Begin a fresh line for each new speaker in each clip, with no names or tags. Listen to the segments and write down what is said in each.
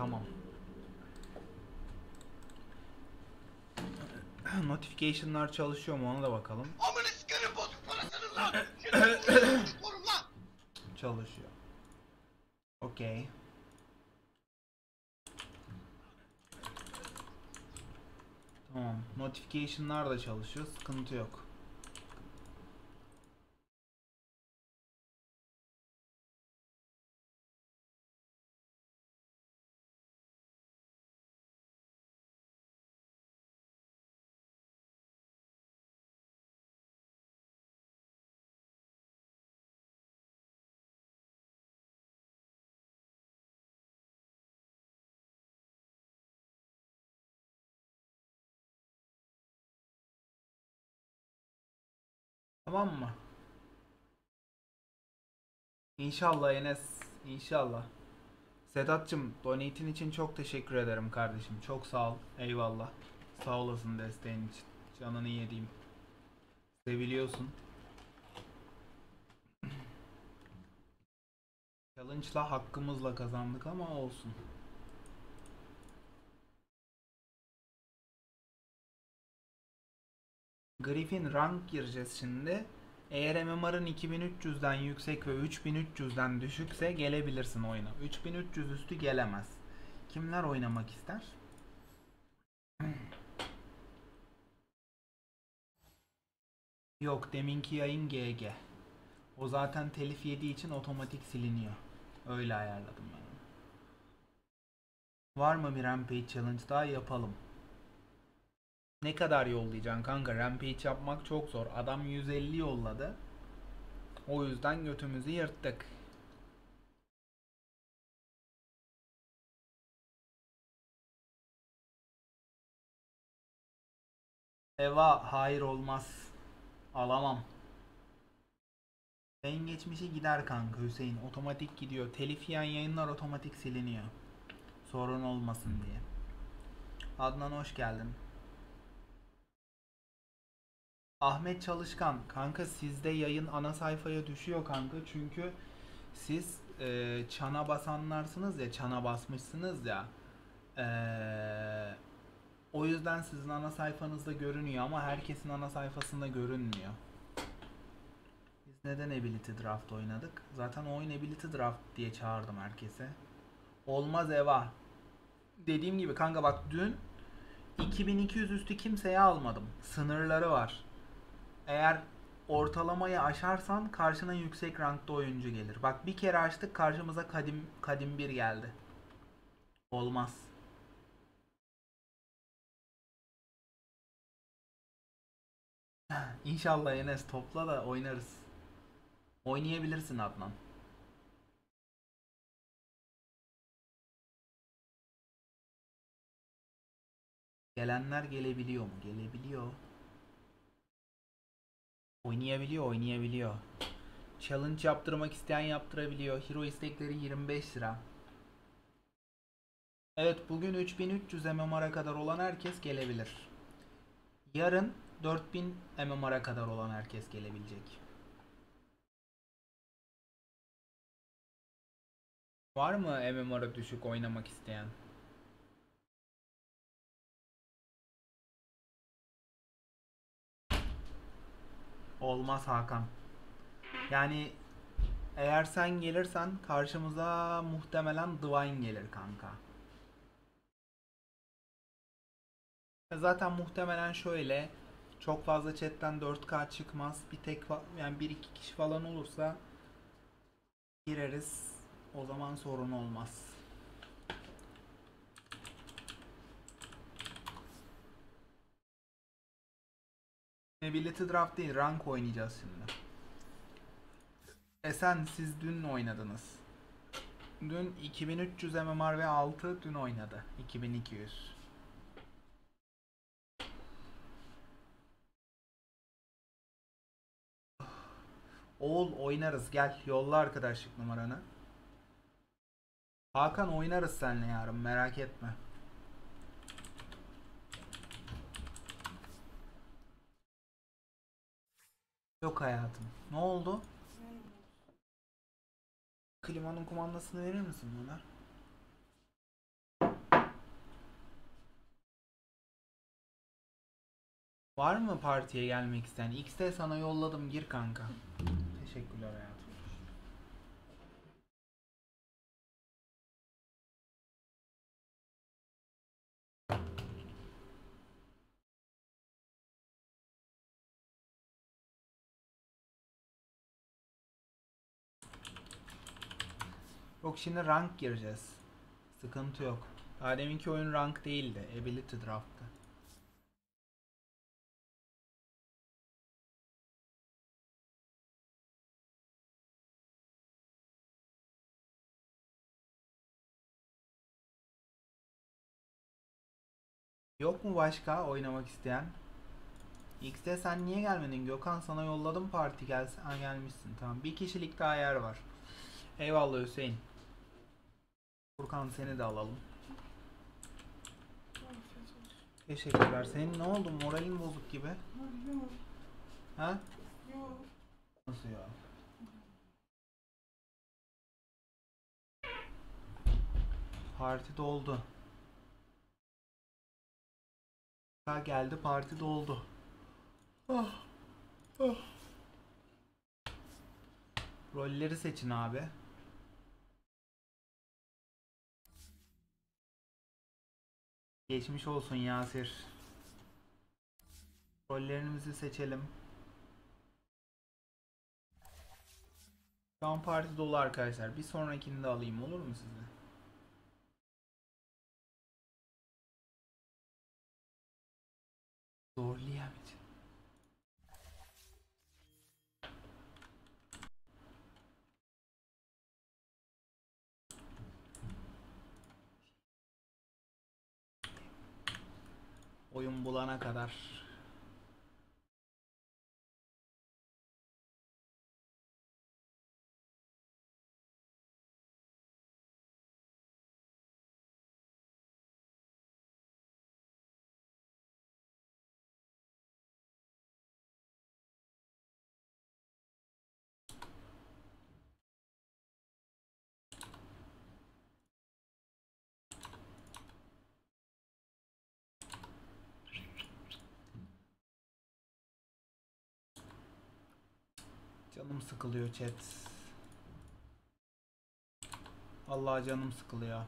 Tamam. Notification'lar çalışıyor mu ona da bakalım.
Amına sikerim bozuk parasını lan. Şerefsiz korum lan.
Çalışıyor. Okey. Tamam. Notification'lar da çalışıyor. Sıkıntı yok. Tamam mı? İnşallah Enes. İnşallah. Sedat'cığım donate'in için çok teşekkür ederim kardeşim. Çok sağ ol. Eyvallah. Sağ olasın desteğin için. Canını yediğim. Seviliyorsun. Challenge'la hakkımızla kazandık ama olsun. Griffin rank gireceğiz şimdi. Eğer MMR'ın 2300'den yüksek ve 3300'den düşükse gelebilirsin oyuna. 3300 üstü gelemez. Kimler oynamak ister? Yok, deminki yayın GG. O zaten telif yediği için otomatik siliniyor. Öyle ayarladım ben onu. Var mı bir Rampage Challenge daha yapalım. Ne kadar yollayacaksın kanka? Rampage yapmak çok zor. Adam 150 yolladı. O yüzden götümüzü yırttık. Eva hayır olmaz. Alamam. Yayın geçmişi gider kanka Hüseyin. Otomatik gidiyor. Telif yiyen yayınlar otomatik siliniyor. Sorun olmasın diye. Adnan hoş geldin. Ahmet Çalışkan. Kanka sizde yayın ana sayfaya düşüyor kanka. Çünkü siz çana basanlarsınız ya. Çana basmışsınız ya. E, O yüzden sizin ana sayfanızda görünüyor ama herkesin ana sayfasında görünmüyor. Biz neden Ability Draft oynadık? Zaten o oyun Ability Draft diye çağırdım herkese. Olmaz Eva. Dediğim gibi kanka bak dün 2200 üstü kimseye almadım. Sınırları var. Eğer ortalamayı aşarsan karşına yüksek rankta oyuncu gelir. Bak bir kere açtık karşımıza kadim bir geldi. Olmaz. İnşallah Enes topla da oynarız. Oynayabilirsin Adnan. Gelenler gelebiliyor mu? Gelebiliyor. Oynayabiliyor, oynayabiliyor. Challenge yaptırmak isteyen yaptırabiliyor. Hero istekleri 25 lira. Evet bugün 3300 MMR'a kadar olan herkes gelebilir. Yarın 4000 MMR'a kadar olan herkes gelebilecek. Var mı MMR'a düşük oynamak isteyen? Olmaz Hakan. Yani eğer sen gelirsen karşımıza muhtemelen Divine gelir kanka. Zaten muhtemelen şöyle çok fazla chatten 4K çıkmaz. Bir tek yani bir iki kişi falan olursa gireriz. O zaman sorun olmaz. Ability Draft değil, rank oynayacağız şimdi. Sen siz dün oynadınız. Dün 2300 MMR ve 6 dün oynadı. 2200. Oğul oynarız gel yolla arkadaşlık numaranı. Hakan oynarız seninle yarın merak etme. Yok hayatım. Ne oldu? Klimanın kumandasını verir misin bana? Var mı partiye gelmek isteyen? X'te sana yolladım, gir kanka. Teşekkürler hayatım. Yok, şimdi rank gireceğiz. Sıkıntı yok. Daha deminki oyun rank değildi. Ability draft'tı. Yok mu başka oynamak isteyen? X'de sen niye gelmedin Gökhan? Sana yolladım parti, gelsin. Ha, gelmişsin, tamam. Bir kişilik daha yer var. Eyvallah Hüseyin. Furkan, seni de alalım. Teşekkürler. Senin ne oldu? Moralin bozuk gibi.
Yok.
Ha?
Yok.
Nasıl ya? Parti doldu. Ha, geldi, parti doldu. Ah, ah. Rolleri seçin abi. Geçmiş olsun Yasir. Rollerimizi seçelim. Şu an parti dolu arkadaşlar. Bir sonrakini de alayım, olur mu size? Zorlayamayacağım. Oyun bulana kadar. Canım sıkılıyor chat. Allah, canım sıkılıyor.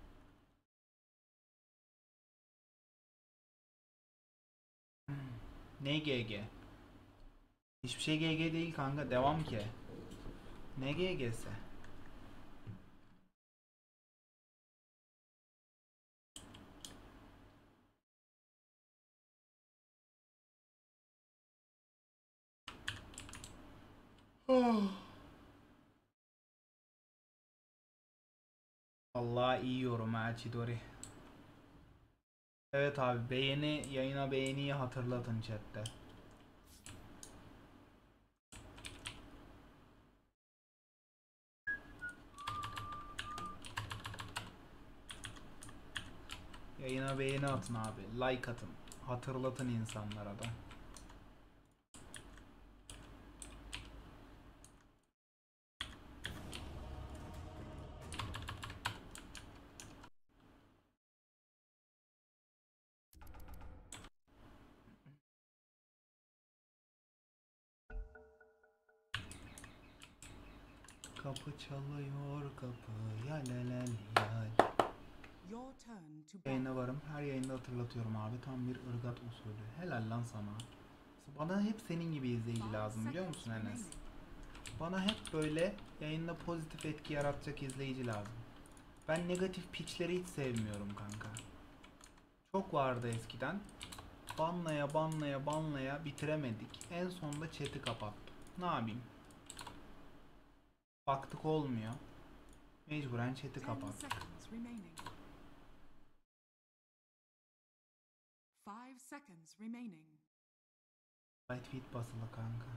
Ne GG? Hiçbir şey GG değil kanka. Devam ki. Ne GG'si? Oh. Allah, iyi yorum ha Chidori. Evet abi, yayına beğeniyi hatırlatın chatte. Yayına beğeni atın abi. Like atın. Hatırlatın insanlara da. Kapı çalıyor, kapı yalelel yal.
Your turn to
Yayına varım. Her yayında hatırlatıyorum abi. Tam bir ırgat usulü. Helal lan sana. Bana hep senin gibi izleyici lazım, biliyor musun Enes? Bana hep böyle yayında pozitif etki yaratacak izleyici lazım. Ben negatif pitchleri hiç sevmiyorum kanka. Çok vardı eskiden. Banlaya banlaya banlaya bitiremedik. En sonunda chat'i kapattım. Ne yapayım? Baktık olmuyor. Mecburen chat'i
10
kapattım.
seconds remaining. 5 seconds remaining.
Light feed basılı kanka.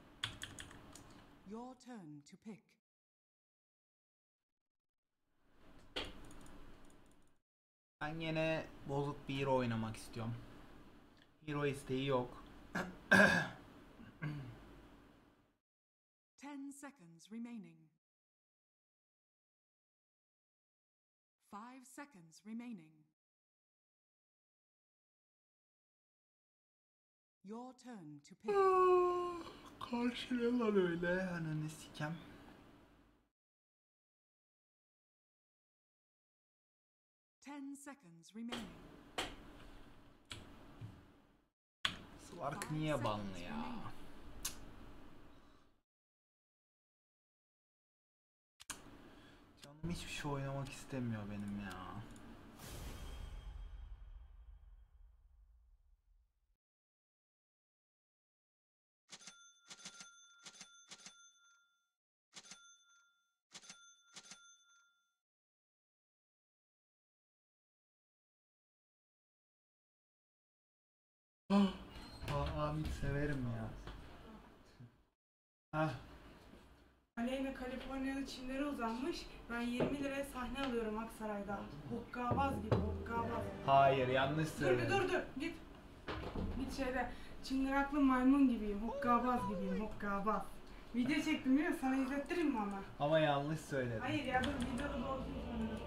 Your turn to pick.
Ben yine bozuk bir hero oynamak istiyorum. Hero isteği yok.
10 seconds remaining. 5 seconds remaining. Your turn to pick.
Karşılar öyle ananı sikem.
Ten seconds remaining.
Slark niye banlı ya? Canım hiçbir şey oynamak istemiyor benim ya. Amit severim ya. Ah,
Aleyna Kaliforniya'da çimlere uzanmış. Ben 20 liraya sahne alıyorum Aksaray'da. Hokkabaz gibi hokkabaz.
hayır yanlış
Dur bir
söyledim.
dur git. Git şeyde çıngıraklı maymun gibiyim. Hokkabaz gibiyim hokkabaz. Video çektim biliyor musun? Sana izlettireyim mi ama?
Ama yanlış söyledim.
Hayır ya dur videoda bozduğum sonra.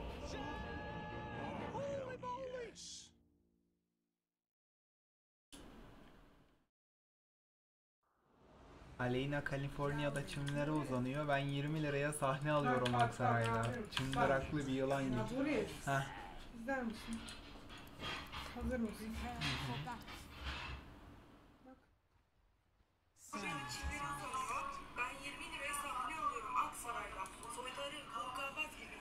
Aleyna Kaliforniya'da çimlere uzanıyor. Ben 20 liraya sahne alıyorum Aksaray'da. Çıngıraklı bir yılan
Ya
gibi.
Boris,
Heh.
izler misin? Hazır mısın?
Prepare for battle.
Bak.
Sound.
Ben 20 liraya sahne alıyorum Aksaray'da. Soytarı hokkabaz gibi.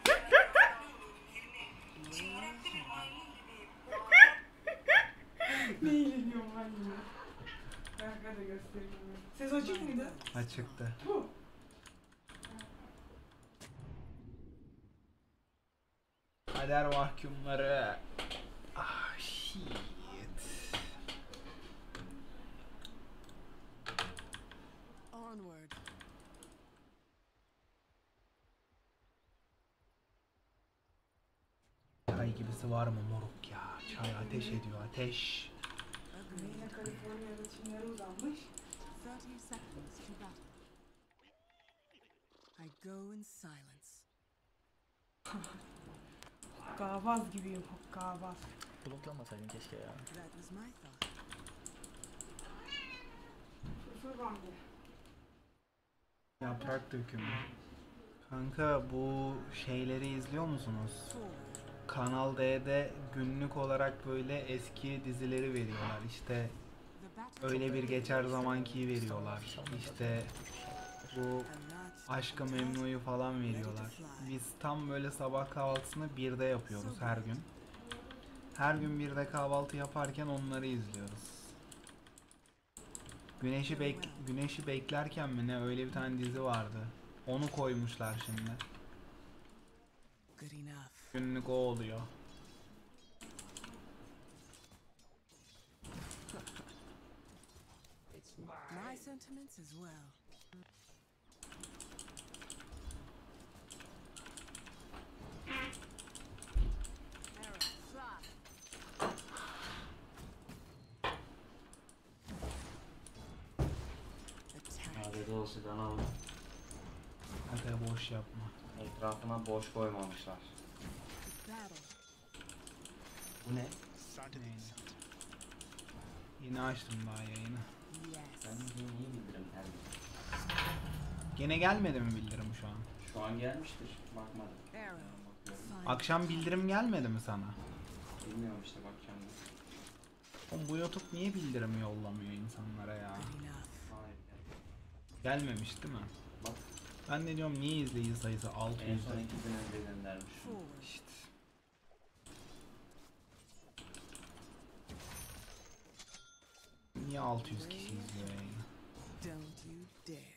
Çıngıraklı bir maymun gibiyim. Ne eğleniyorum ben yine. Ben de göstereyim. Ses açık mıydı?
Açıktı.
Bu.
Kader mahkumları. Ah shit.
Onward.
Çay gibisi var mı moruk ya? Çay ateş ediyor ateş.
Yine Kaliforniya'da çimlere uzanmış.
30 seconds to battle. I go in silence.
Hokkabaz gibiyim hokkabaz.
Bloklamasaydın keşke ya.
That was my thought.
Fırfır bandı.
Yaprak dökümü. Kanka bu şeyleri izliyor musunuz?
Forward.
Kanal D'de günlük olarak böyle eski dizileri veriyorlar. İşte
The battle.
öyle bir geçer zamankiyi veriyorlar. İşte bu
A lot.
Aşk-ı Memnu'yu falan veriyorlar. Biz tam böyle sabah kahvaltısını 1'de yapıyoruz her gün. Her gün 1'de kahvaltı yaparken onları izliyoruz. Güneşi beklerken mi ne öyle bir tane dizi vardı. Onu koymuşlar şimdi.
Good enough.
Günlük o oluyor.
My sentiments as well. Arrow, fly. Attack.
Adede olsa kanal
Hadi boş yapma.
etrafına boş koymamışlar.
Battle.
Bu ne?
Neyine? Yine açtım daha yayını.
Yes.
Ben niye bildirim geldi?
Gene gelmedi mi bildirim şu an?
Şu an gelmiştir. Bakmadım.
Arrow.
Bakıyorum.
Final
Akşam
touch.
bildirim gelmedi mi sana?
Bilmiyorum işte bakacağım.
Oğlum bu YouTube niye bildirim yollamıyor insanlara ya?
Good enough.
Hayır geldi.
Gelmemiş değil mi?
Bak
Ben de diyorum niye izleyici sayısı
en
600'de?
son 2 gün önce göndermiş.
Forward.
İşte. Niye 600 kişi izliyor yayını?
Don't you dare.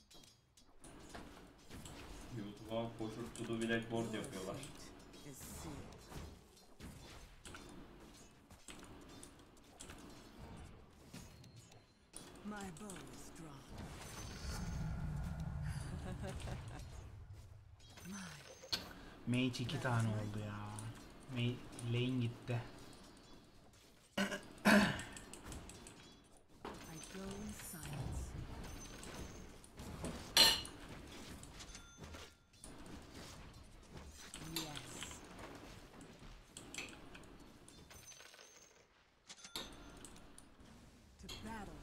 YouTube'a koşup to do blackboard yapıyorlar.
Fate is sealed. My bow is drawn. My
Mage 2 tane oldu ya. Lane gitti.
I go in silence. Yes. To battle.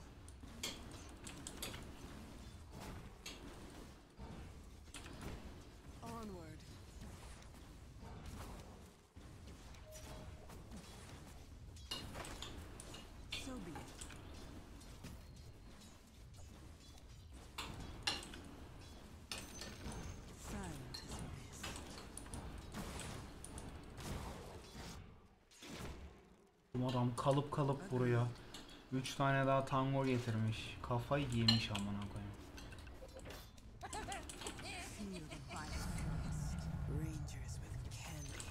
Adam kalıp kalıp vuruyor. 3 tane daha tango getirmiş. Kafayı giymiş amına koyayım.
Feel the vital thrust. Rangers with candy.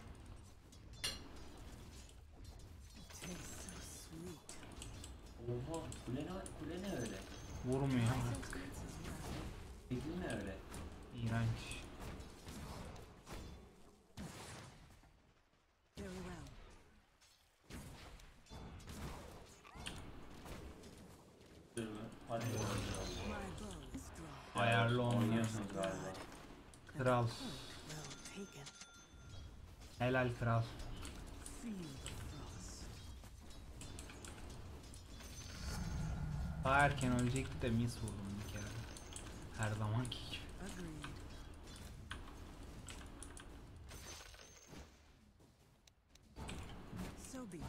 Tastes so sweet.
Oha kule ne öyle?
Vurmuyor
My
artık.
sentiments as well.
Peki ne öyle?
İğrenç.
Very well.
Dur mu? Hadi.
My bow is drawn.
Ayarlı oynuyor.
Oynuyorsunuz galiba.
Kral.
Well taken.
Helal kral.
Feel the frost.
Daha erken ölecekti de mis vurdum bir kere. Her zamanki gibi.
Agreed. So be it.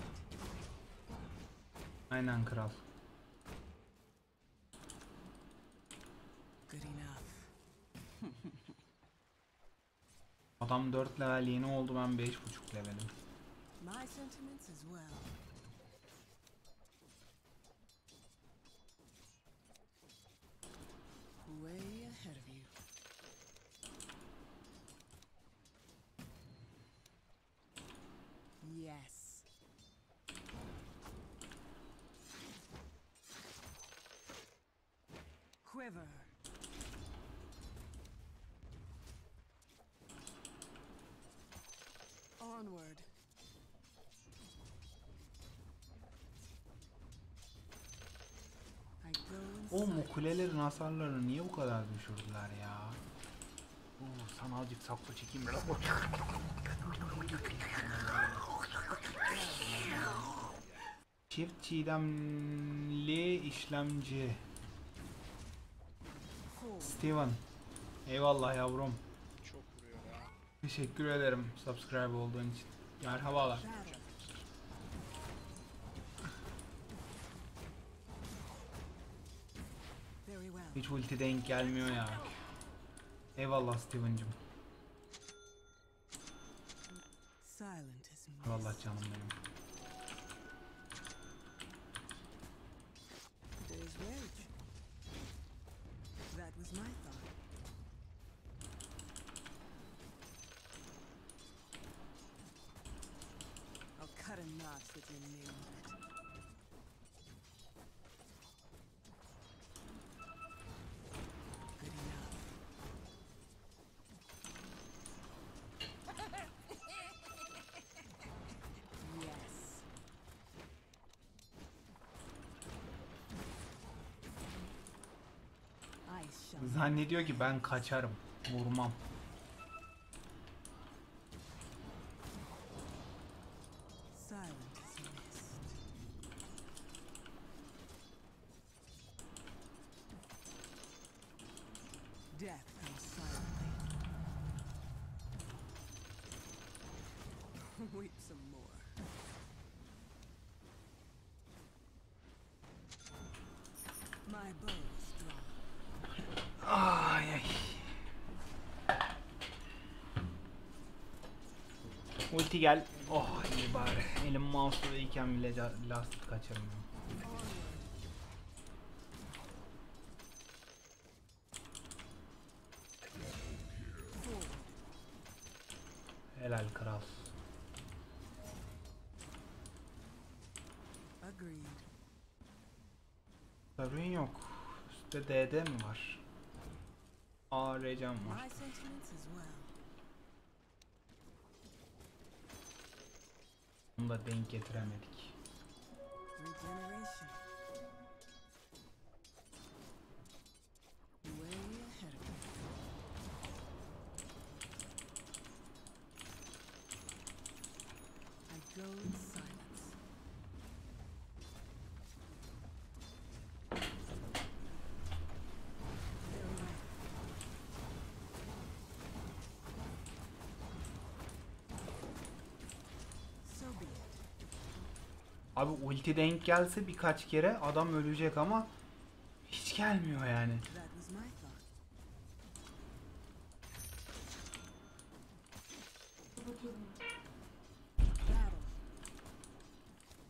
Aynen kral.
Good enough.
Adam 4 level yeni oldu, ben 5.5 levelim.
My sentiments as well. Way ahead of you. Yes. Quiver. Onward. I go in
Oğlum
silence.
o kulelerin hasarlarını niye bu kadar düşürdüler ya? Sana azıcık saklı çekeyim biraz. Çift çiğdemli işlemci.
Four.
Steven. Eyvallah yavrum.
Çok vuruyor ya.
Teşekkür ederim subscribe olduğun için. Merhabalar.
Battle. Very well.
Hiç ulti denk gelmiyor ya. Eyvallah Steven'cım.
Silent as mist.
Eyvallah canım benim.
Today's rage. That was my thought. I'll cut a notch with your name on it. Good enough. Yes. I shall.
Zannediyor ki ben kaçarım. Vurmam.
Silent as mist. Death comes silently. Weep some more. My bow is drawn.
Ay ay. Ulti gel. Oh iyi bari. Elim mouse'da iken bile lastik kaçırmıyor.
Forward.
Helal kral.
Agreed.
Sorun yok. Üstte DD mi var? ARC'm
My
var.
sentiments as well.
Bunu da denk getiremedik.
Regeneration. Way ahead of me. I go in silence. Very well. So be it.
Abi ulti denk gelse birkaç kere adam ölecek ama hiç gelmiyor yani.
That was my thought.
Kapatıyorum.
Battle.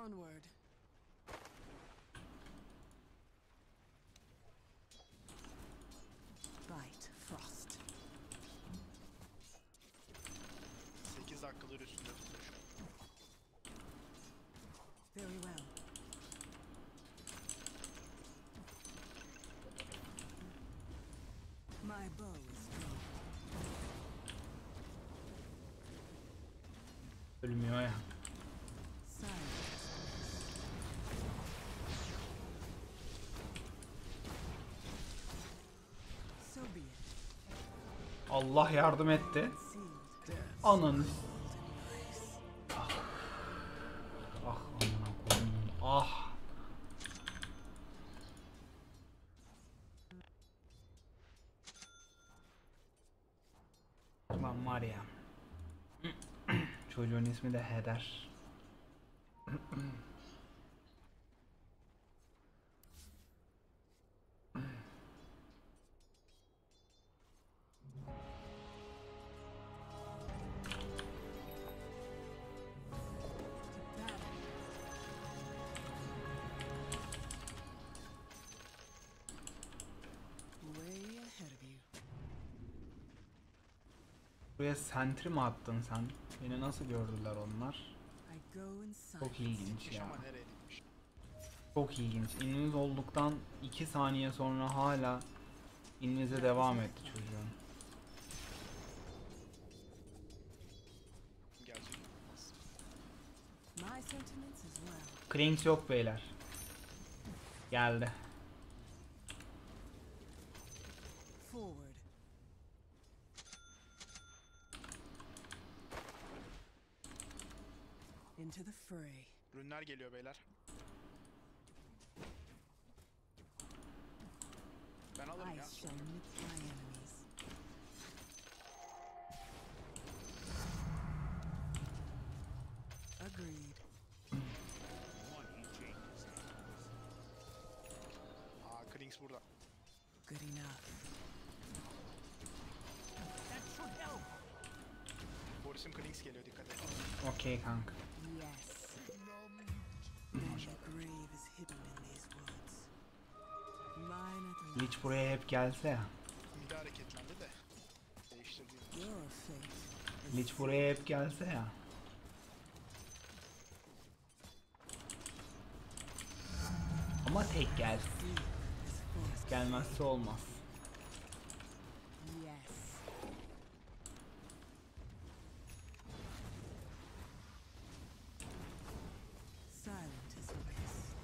Onward. Bite, Frost.
8 dakikadır üstünde tutuyor şu an.
Very well. My bow is strong.
Ölmüyor ya.
Silence. So be it.
Allah yardım etti.
Sealed.
Ananı. Ah. Ah amına koyayım. Ah. Lan var ya. Çocuğun ismi de Heder.
Way ahead of you.
Buraya sentry mi attın sen? Beni nasıl gördüler onlar?
I go in silence.
Çok ilginç
Gitmiş
ya.
ama nereye gitmiş?
Çok ilginç. İnviz olduktan 2 saniye sonra hala invize devam etti çocuğun.
Gelecek.
My sentiments as well.
Krings yok beyler. Geldi.
Forward. Into the fray.
Rünler geliyor beyler. Ben alırım ya.
I shall nip my enemies. Agreed.
Aa, Krings burada.
Good enough.
Boris'in Krings geliyor, dikkat et.
Okey kanka.
Yes. Many a grave is hidden in these woods. Mine at
Lich buraya hep gelse ya.
Mide hareketlendi de. Değiştirdi.
your fate.
Lich buraya hep gelse ya. Ama tek gelsin.
This forest.
Gelmezse olmaz.
Yes. Silent as a mist.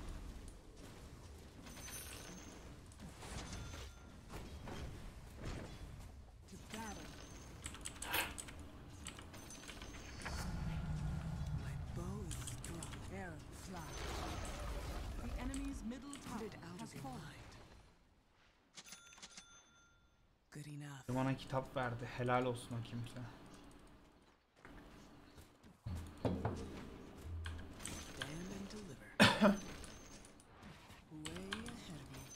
To battle. My bow is strong. Arrow fly.
The enemy's middle
Put
tower
it out
has
of your
fallen.
mind. Good enough.
Bana kitap verdi. Helal olsun o kimse.
Stand and deliver. Way ahead of you.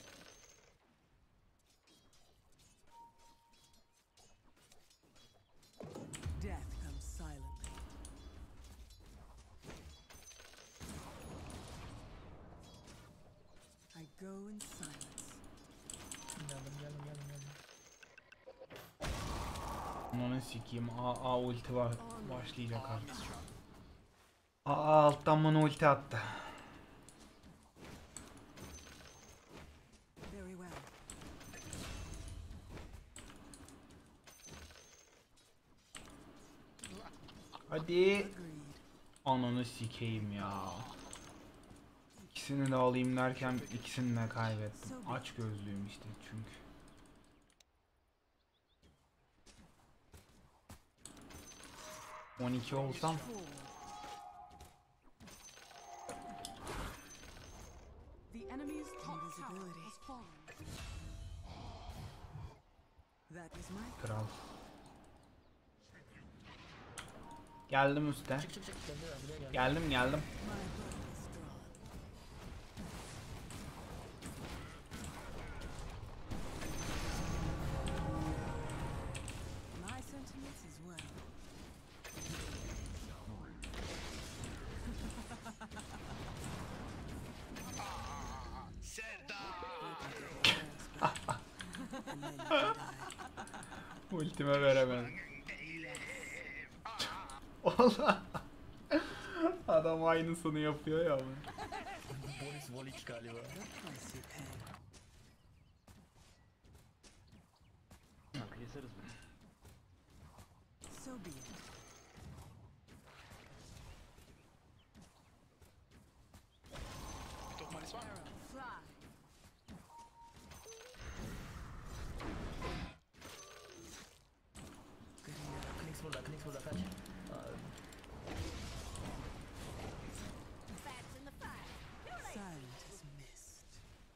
Death comes silently. I go in silence.
Onu sikeyim. A ulti var. Başlayacak
Aa,
artık.
mis şu an.
Alttan bana ulti attı.
Very well.
Hadi.
Agreed.
Ananı sikeyim ya. İkisini de alayım derken ikisini de kaybettim. Aç gözlüyüm işte çünkü. ...12 olsam...
Forward.
The enemy's top tower
Invisibility.
has fallen.
That is my
Kral. Geldim üste. Geldim.
my bow is drawn. My sentiments as well.
Ultime veremedim. Allah. Adam aynısını yapıyor ya.
The price you pay. So be it.
Bir top malis var.
Fly.
Silent as mist.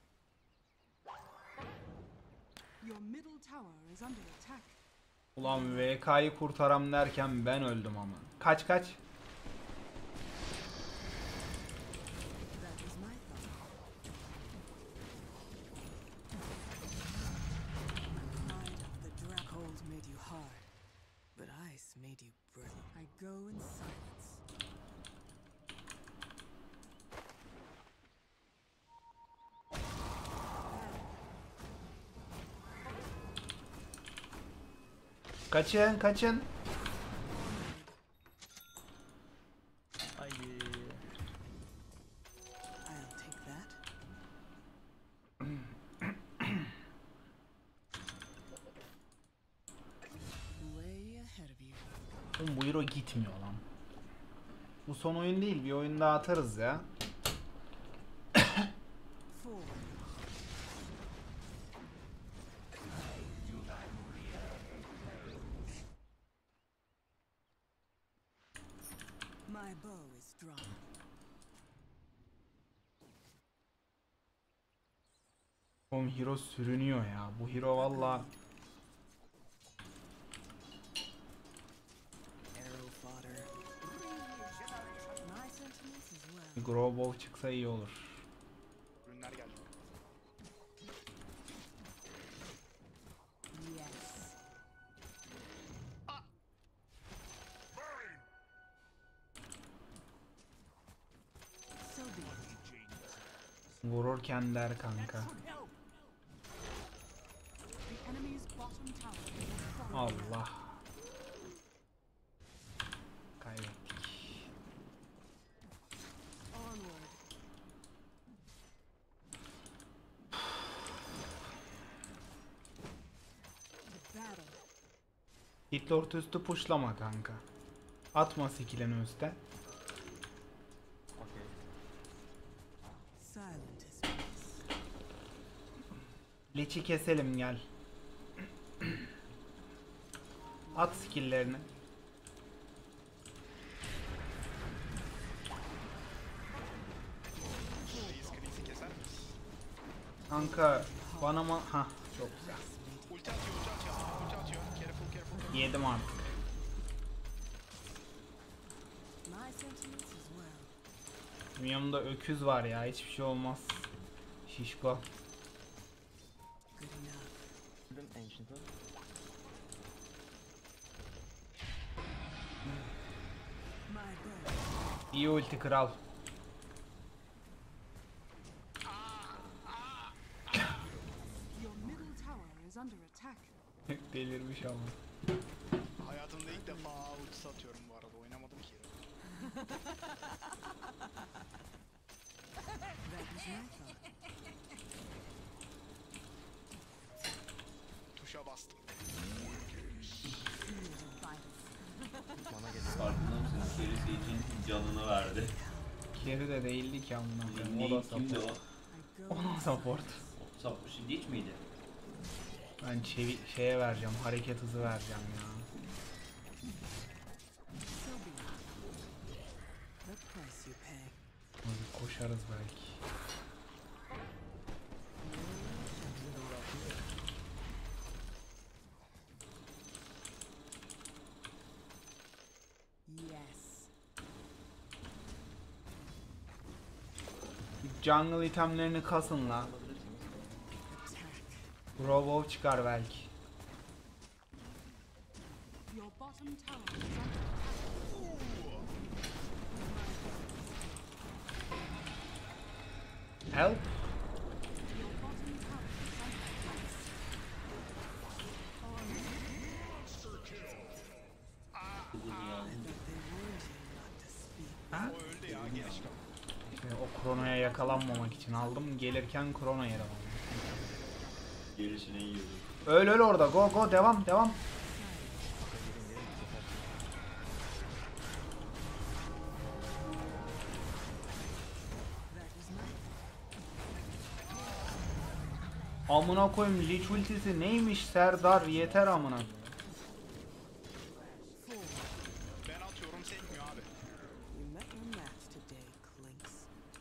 Your middle tower is under attack.
Ulan VK'yı kurtaram derken ben öldüm ama. Kaç kaç.
That was my thought. Pride of the cold made you hard, but ice made you brittle. I go in silence.
Kaçın kaçın.
I'll take that. Way ahead of you.
Oğlum bu hero gitmiyor lan. Bu son oyun değil, bir oyun daha atarız ya.
Forward. My bow is drawn.
Oğlum hero sürünüyor ya. Bu hero valla
Arrow fodder.
My sentiments as well.
Growbow çıksa iyi olur.
Ürünler geldi.
Yes. So be it.
Vururken der kanka.
The enemy's bottom tower is falling.
Allah. Kaybettik.
Onward. The battle.
Hitlord üstü pushlama kanka. Atma skill'ini üste.
Okey.
Silent as mist.
Leç'i keselim gel. At skill'lerini.
Reis Chris'i keser miyiz?
Kanka bana mı? Hah çok güzel.
Ulti atıyor, ulti atıyor. Ulti atıyor. Careful, careful, careful.
Yedim artık.
My sentiments as well.
Benim yanımda öküz var ya, hiçbir şey olmaz. Şişko.
Good enough. My bow.
İyi ulti kral.
Your middle tower is under attack.
Delirmiş ama.
Hayatımda ilk defa ulti satıyorum bu arada. Oynamadım ki.
That was my thought.
Tuşa bastım.
Farkında mısınız? Serisi için canını verdi.
Carry de değildi ki amına koyayım. O da
Kimdi
support.
o?
I go
O da
in
support.
Sapmış hiç miydi?
Ben şeye vereceğim, hareket hızı vereceğim ya.
So be it. The price you pay.
Hadi koşarız belki.
Yes.
Jungle itemlerini kasın la.
Attack.
Growbow çıkar belki.
Your bottom tower is under attack.
Help.
Your bottom tower is under attack.
yakalanmamak için aldım. Gelirken Chrono yedim.
Gelişine yiyordu.
Öl orada. Go go devam devam. Amına koyayım, Lich ultisi neymiş Serdar, yeter amına.
Ben atıyorum sekmiyor abi.
You met your match today, Clinks.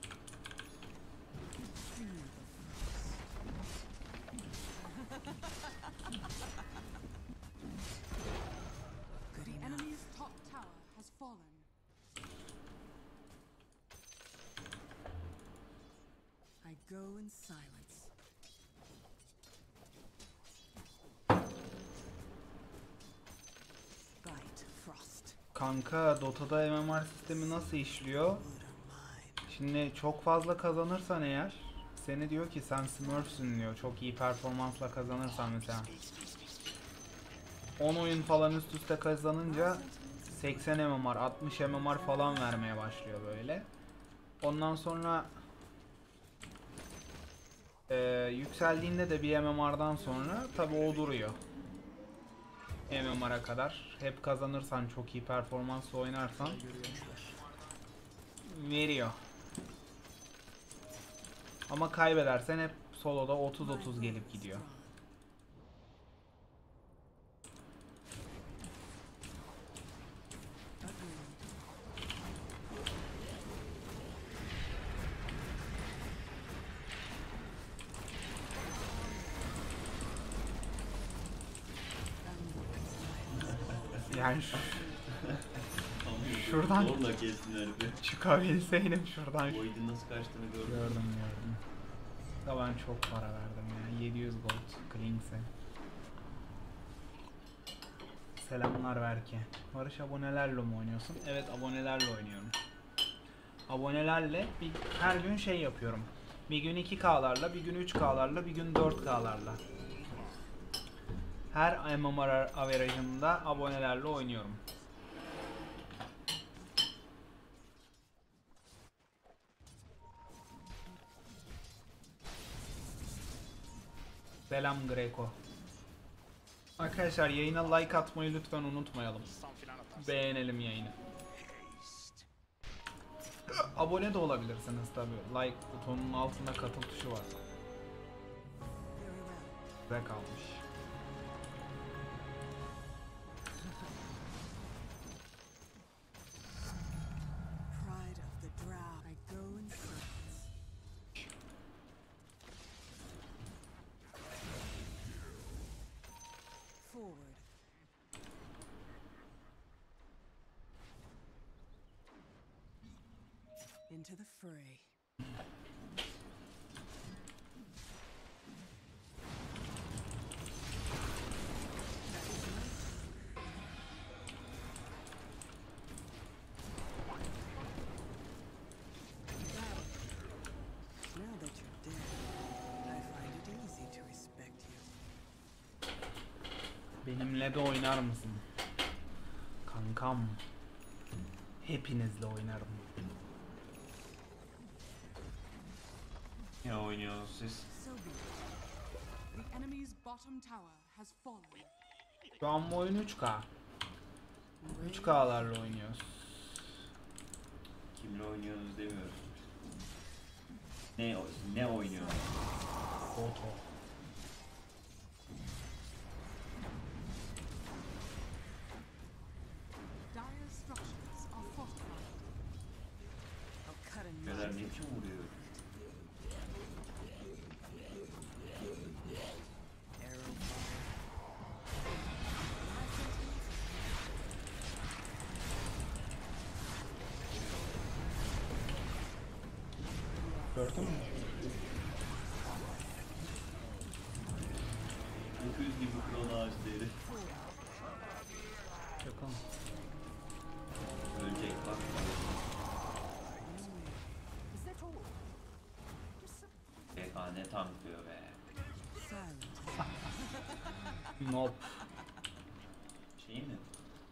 Good
The
enough.
enemy's top tower has fallen.
I go in silence. Bite, Frost.
Kanka Dota'da MMR sistemi nasıl işliyor?
Wood are mine.
Şimdi çok fazla kazanırsan eğer seni diyor ki sen Smurfs'ün diyor. Çok iyi performansla kazanırsan mesela 10 oyun falan üst üste kazanınca 80 MMR 60 MMR falan vermeye başlıyor böyle. Ondan sonra yükseldiğinde de bir MMR'dan sonra tabi o duruyor. MMR'a kadar hep kazanırsan, çok iyi performansla oynarsan veriyor. Ama kaybedersen hep soloda 30-30 gelip gidiyor. Yani Şuradan-
Zorla kestin herifi.
çıkabilseydim şuradan.
Void'in nasıl kaçtığını gördüm.
Gördüm. Da ben çok para verdim ya. 700 gold Klings'e. Selamlar Berke. Barış, abonelerle mi oynuyorsun? Evet, abonelerle oynuyorum. Abonelerle her gün şey yapıyorum. Bir gün 2K'larla, bir gün 3K'larla, bir gün 4K'larla. Her MMR averajında abonelerle oynuyorum. Selam Greco. Arkadaşlar yayına like atmayı lütfen unutmayalım.
Stun filan atarsın.
Beğenelim yayını. Abone de olabilirsiniz tabi. Like butonunun altında katıl tuşu var.
Very well.
Size kalmış.
Pride of the drow. I go in silence. Forward. Into the fray. Now that you're dead, I find it easy to respect you.
Benimle de oynar mısın? Kankam. Hepinizle oynarım.
Ne oynuyorsunuz siz?
So be it. The enemy's bottom tower has fallen.
Şu an bu oyun 3K. 3K'larla oynuyoruz.
Kimle oynuyorsunuz demiyorum. Ne oynuyorsunuz?
Foto.
Dire structures are fortified.
I'll cut a
Neler
knife.
ne biçim vuruyor?
Arrow
Gördün mü?
900 gibi krona ağaç değeri.
Bakalım.
Ölecek bak. PK ne tanklıyor be.
silent.
Nope.
Şey mi?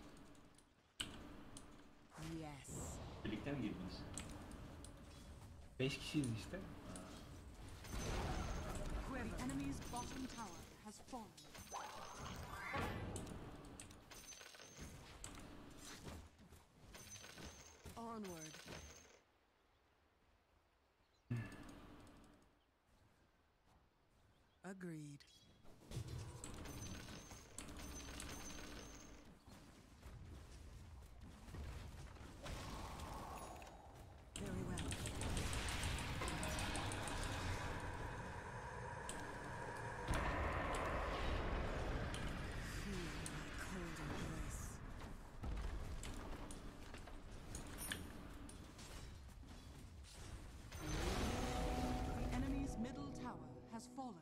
Yes.
Birlikte mi girdiniz?
5 kişiyiz işte.
The enemy's bottom tower has fallen.
Onward. Agreed. Very well. Feel my cold embrace.
The enemy's middle tower has fallen.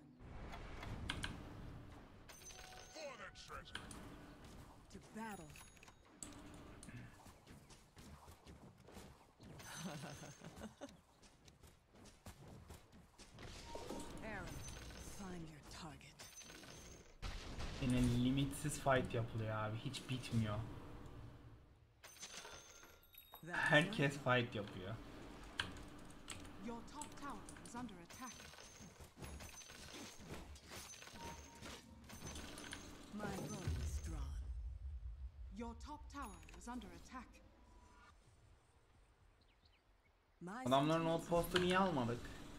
To battle. Aaron, find your target.
Yine limitsiz fight yapılıyor abi. Hiç bitmiyor.
That's
Herkes fight yapıyor.
Your top tower is under attack.
my bow is drawn.
Your top tower is under attack.
My
Adamların outpost'u niye almadık?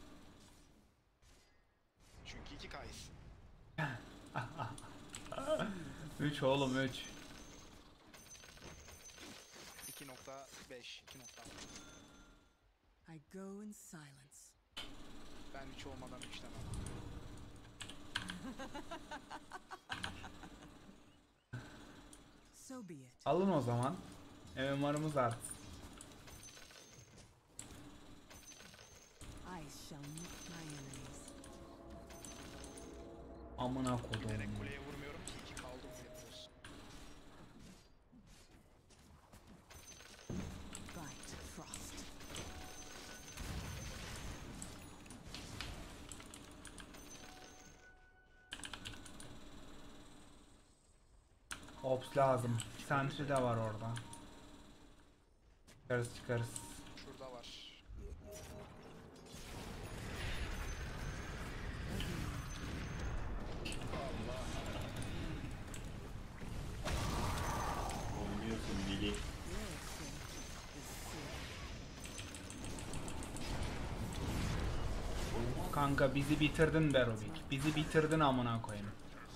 Çünkü 2K'yız.
3 oğlum 3.
2.5, 2.6.
I go in silence.
Ben 3 olmadan 3 demem.
So be it.
Alın o zaman. MMR'ımız artsın.
I shall meet my enemies.
Amına kodum.
Bilerek kuleye vurmuyorum ki 2 kaldım olsun.
Bite frost.
Ops lazım. Sentry de var orada. Çıkarız çıkarız.
Şurada var.
Oynuyorsun Billy.
Your fate is sealed.
Kanka bizi bitirdin Berobik. Bizi bitirdin amına koyayım.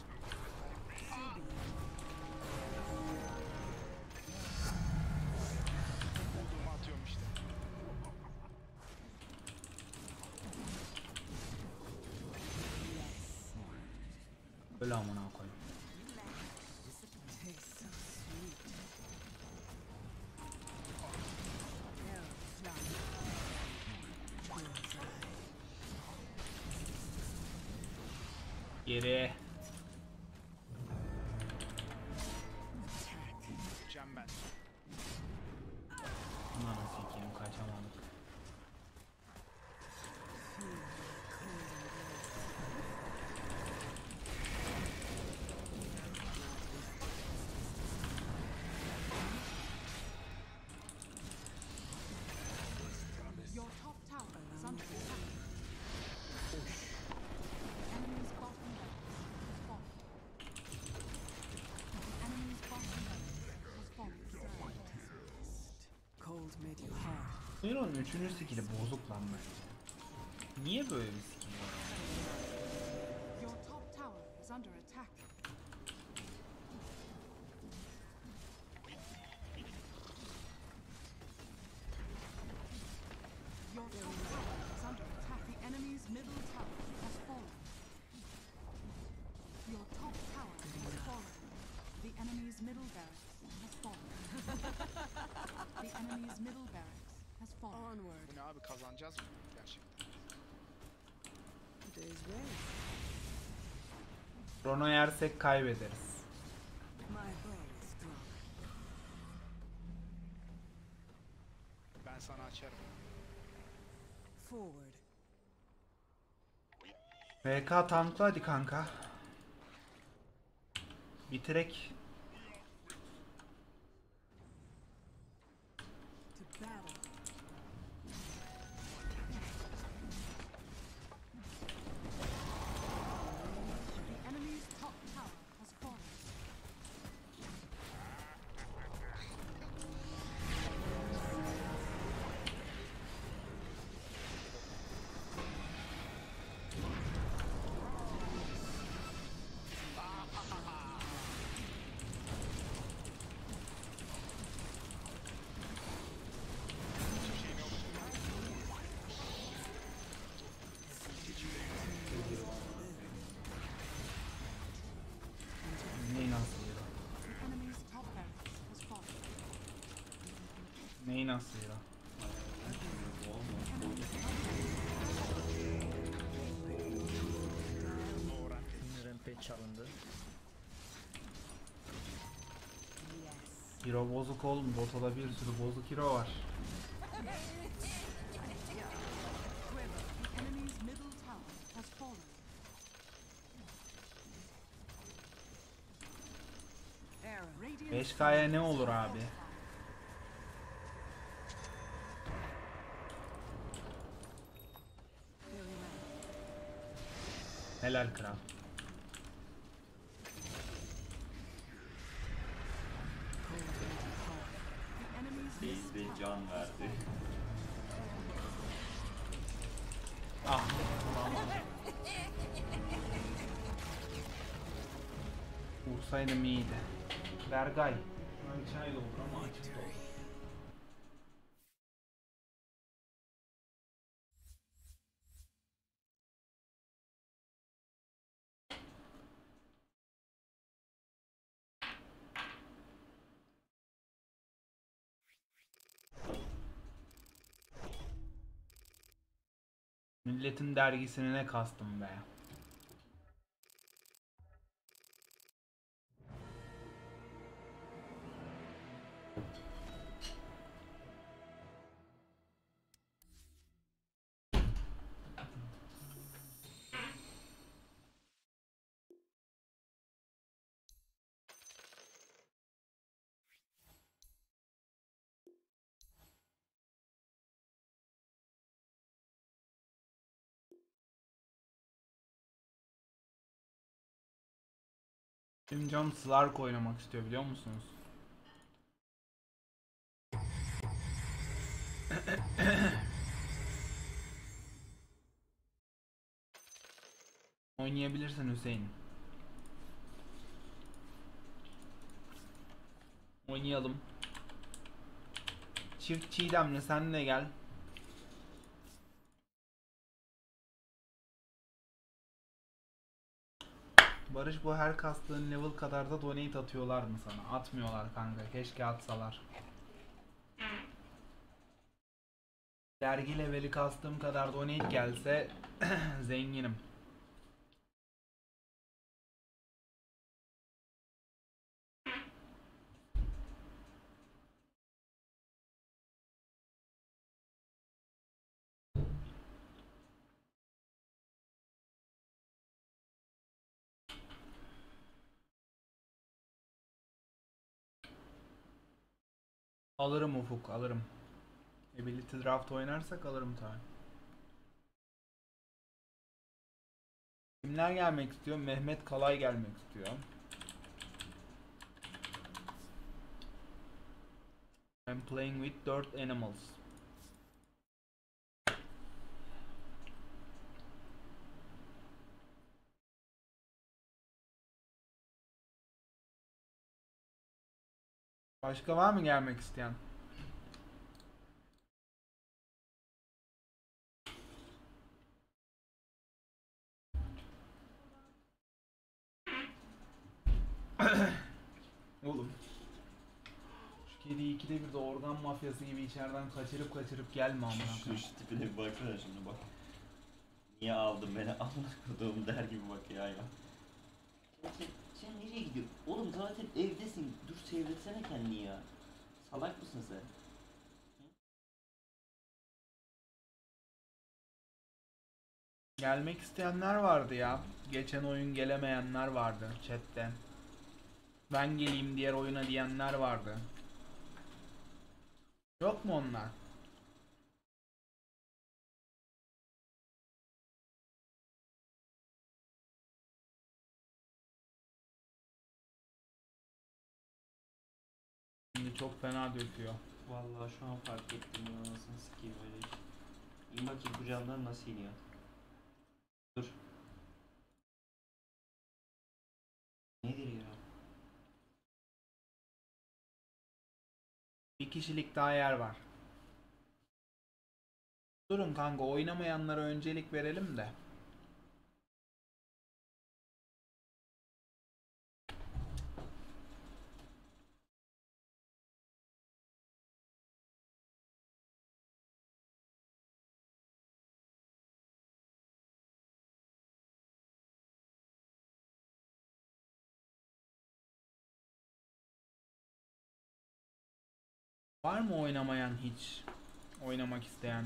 Bulduğumu atıyorum işte.
Öyle amına koyayım.
Tastes so sweet. Arrow fly. Bullseye.
Geri.
Attack.
Gideceğim ben.
Bunları sikeyim kaçamadık.
Feel my cold embrace.
Your top tower is under attack. Enemy's bottom barracks has fallen. The enemy's bottom barracks has fallen.
Cold made you hard.
Hero'nun 3. skill'i bozuk lan bence. Niye böyle bir skill var?
Your top tower is under attack. Your top tower is under attack. The enemy's middle tower has fallen. Your top tower has fallen. The enemy's middle barracks has fallen. The enemy's middle barracks has fallen.
Onward.
Bu ne abi, kazanacağız mı gerçekten?
Day's ready.
Chrono yersek kaybederiz.
My bow is drawn.
Ben sana açarım.
Forward.
VK tankla hadi kanka. Bitirek.
To battle.
nasıl ya?
Rampage çalındı.
Hero bozuk oğlum. Botada bir sürü bozuk hero var.
The enemy's middle tower has fallen. Radiant's
5K'ya ne olur abi? Helal kral.
the enemy's
Base ve can verdi.
Ah. Vursaydım iyiydi. Bergay. Çay doldur ama açık doldur. Milletin dergisini ne kastım be. Benim canım Slark oynamak istiyor biliyor musunuz? Oynayabilirsin Hüseyin. Oynayalım. Çift Çiğdem'le sen de gel. Barış, bu her kastığın level kadar da donate atıyorlar mı sana? Atmıyorlar kanka. Keşke atsalar. Dergi leveli kastığım kadar donate gelse zenginim. Alırım Ufuk, alırım. Ability Draft oynarsak alırım tabi. Kimler gelmek istiyor? Mehmet Kalay gelmek istiyor. I'm playing with dirt animals. Başka var mı gelmek isteyen? Oğlum. Şu kediyi ikide bir de organ mafyası gibi içeriden kaçırıp gelme amına
Şu
koyayım.
tipine bir baksana şimdi bak. Niye aldın beni amına koduğum der gibi bak ya. Sen nereye gidiyorsun? Oğlum zaten evdesin. Dur seyretsene kendini ya. Salak mısın sen?
Gelmek isteyenler vardı ya. Geçen oyun gelemeyenler vardı chatte. Ben geleyim diğer oyuna diyenler vardı. Yok mu onlar? Şimdi çok fena döküyor.
Vallahi şu an fark ettim ya, nasıl sikeyim öyle iş. İn bakayım kucağımdan nasıl iniyor. Dur. Nedir ya?
Bir kişilik daha yer var. Durun kanka, oynamayanlara öncelik verelim de. Var mı oynamayan hiç? Oynamak isteyen?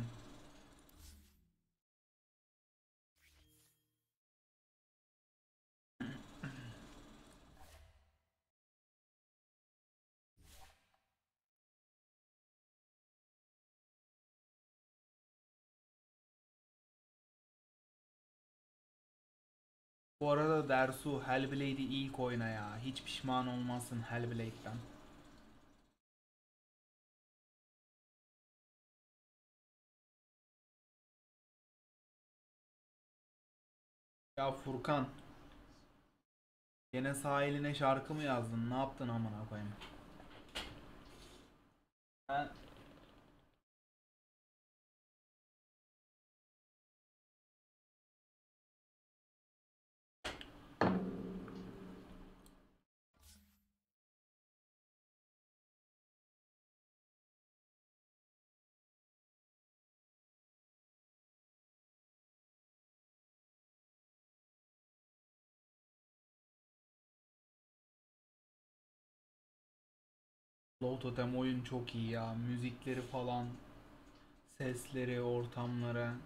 Bu arada Dersu Hellblade'i ilk oyna ya. Hiç pişman olmazsın Hellblade'den. Ya Furkan, gene sahiline şarkı mı yazdın? Ne yaptın amına koyayım? Ben Low Totem oyun çok iyi ya. Müzikleri falan, sesleri, ortamları.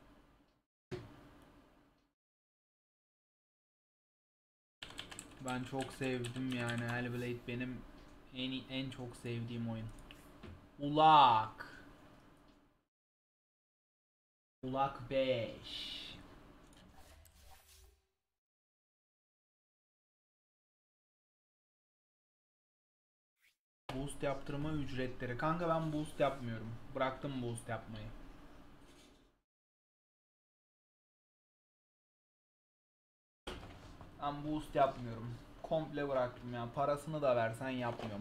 Ben çok sevdim yani. Hellblade benim en çok sevdiğim oyun. Ulak. Ulak 5. Boost yaptırma ücretleri. Kanka ben boost yapmıyorum. Bıraktım boost yapmayı. Ben boost yapmıyorum. Komple bıraktım ya. Parasını da versen yapmıyorum.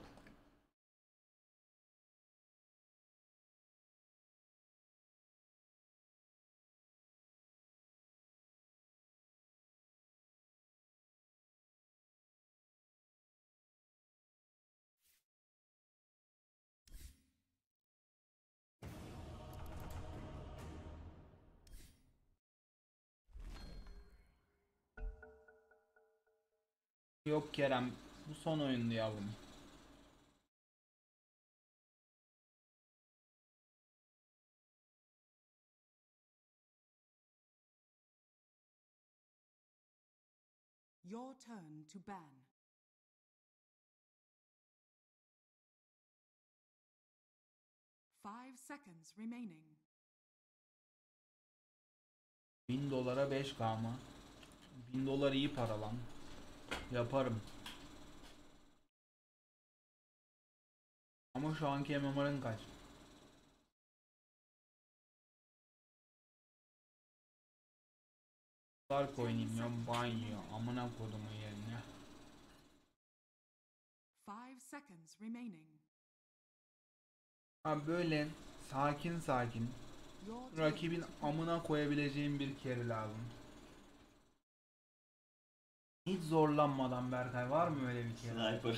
Yok Kerem, bu son oyundu yavrum.
Your turn to ban. Five seconds remaining.
1000 dolara 5K mı? 1000 dolar iyi para lan. Yaparım. Ama şu anki MMR'ın kaç? Dark oynayayım ya, banyo. Amına kodumun yerine.
5 seconds remaining.
Ha böyle sakin sakin
Your turn
rakibin
to pick.
amına koyabileceğin bir kere lazım. Hiç zorlanmadan Berkay, var mı öyle bir kere?
Sniper.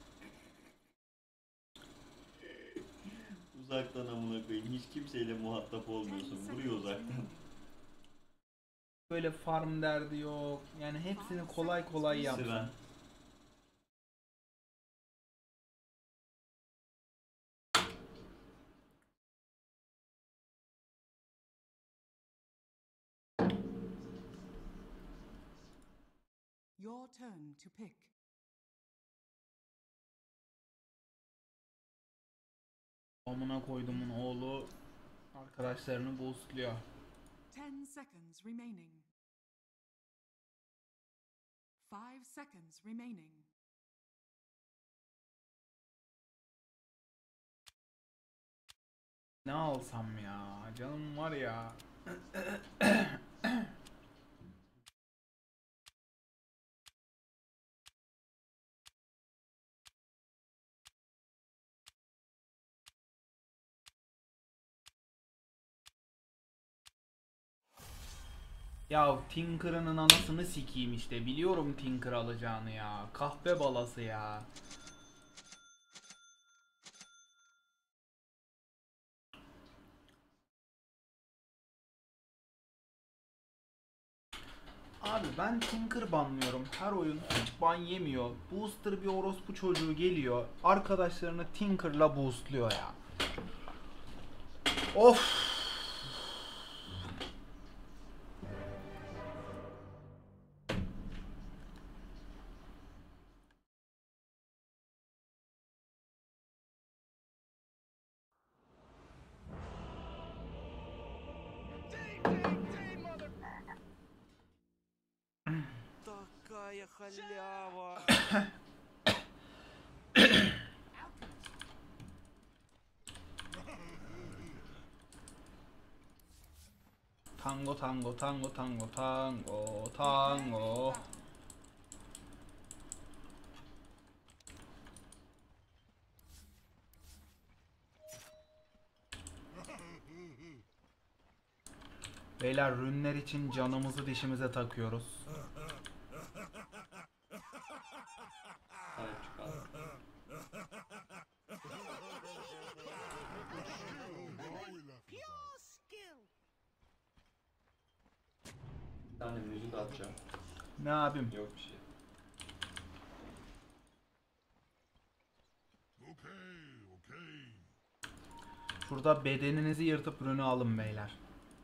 Uzaktan amına koyayım. Hiç kimseyle muhatap
10
olmuyorsun. Vuruyor
seconds
uzaktan.
remaining.
Böyle farm derdi yok. Yani hepsini kolay kolay yapsın.
Sıra.
Your turn to pick.
Amına koydumun oğlu arkadaşlarını boostluyor.
10 seconds remaining. 5 seconds remaining.
Ne alsam ya? Canım var ya. Ya Tinker'ın anasını sikeyim işte. Biliyorum Tinker alacağını ya. Kahpe balası ya. Abi ben Tinker banlıyorum. Her oyun hiç ban yemiyor. Booster bir orospu çocuğu geliyor. Arkadaşlarını Tinker'la boostluyor ya. Of.
Такая халява.
Tango tango tango tango tango tango. Beyler rünler için canımızı dişimize takıyoruz.
Sahip çıkalım. Bir tane müzik atacağım.
Ne abim?
Yok bir şey.
Şurada bedeninizi yırtıp rünü alın beyler.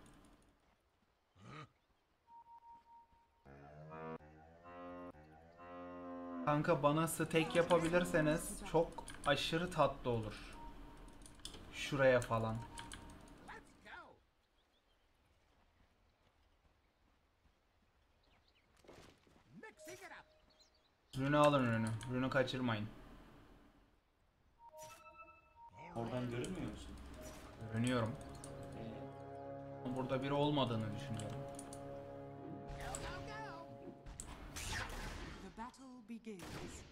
Kanka bana stack yapabilirseniz çok aşırı tatlı olur. Şuraya falan. Rünü alın rünü. Rünü kaçırmayın.
Oradan görünmüyor musun?
Görünüyorum. Burada biri olmadığını düşünüyorum.
The battle begins.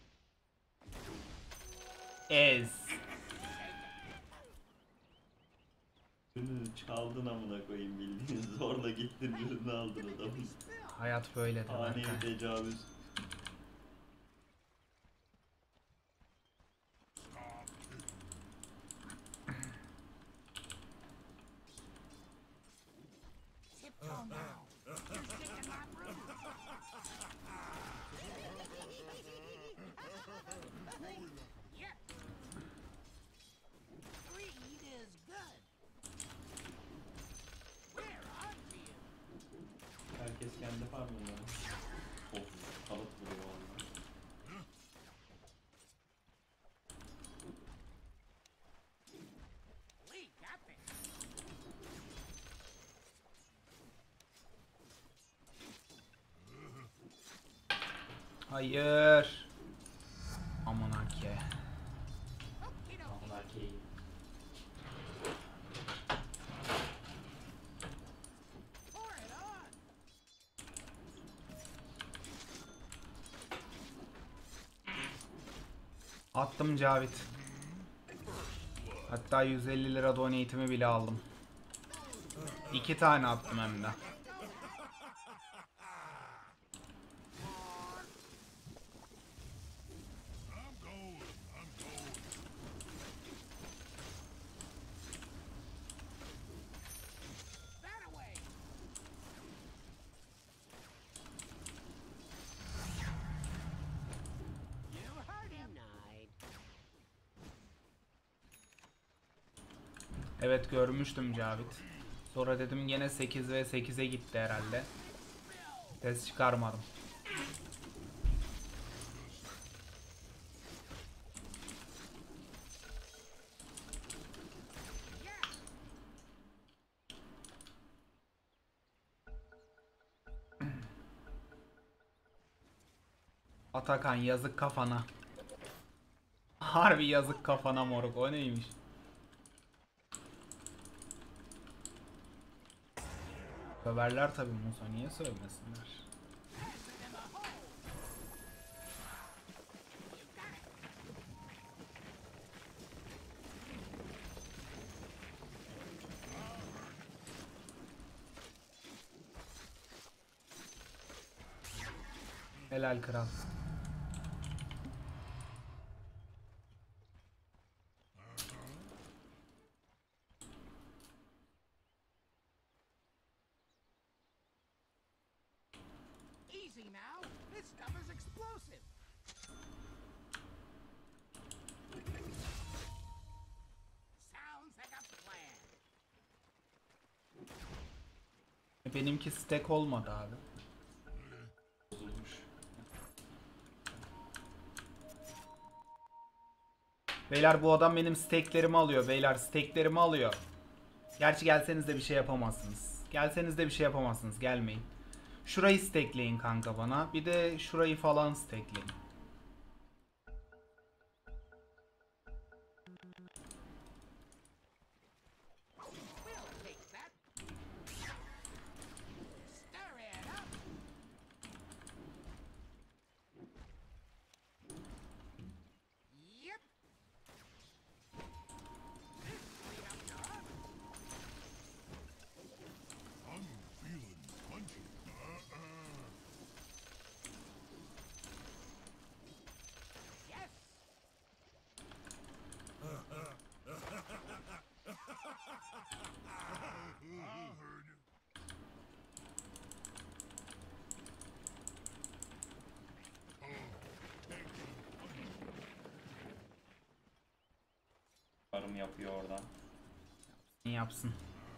Ez.
Ürünü çaldın amına koyayım bildiğin. Zorla gittin ürünü aldın adamın.
Hayat böyledir.
Ani
Berkay.
bir tecavüz. Herkes kendi farmında. Of, kalıp vuruyor valla.
Hayır. Aman ki.
Aman erkeği.
Attım Cavit. Hatta 150 lira donate'imi bile aldım. 2 tane attım hem de. Evet görmüştüm Cavit. Sonra dedim gene 8 ve 8'e gitti herhalde. Ses çıkarmadım. Atakan yazık kafana. Harbi yazık kafana moruk, o neymiş? Söverler tabi Musa, niye sövmesinler? Helal kral.
easy now. This stuff is explosive. Sounds like a plan.
Benimki stack olmadı abi.
Bozulmuş.
Beyler bu adam benim stacklerimi alıyor. Beyler stacklerimi alıyor. Gerçi gelseniz de bir şey yapamazsınız. Gelseniz de bir şey yapamazsınız. Gelmeyin. Şurayı stackleyin kanka bana. Bir de şurayı falan stackleyin.
We'll take that. Stir it up. Yep. This clean up job. Yes.
Farm yapıyor oradan.
Yapsın.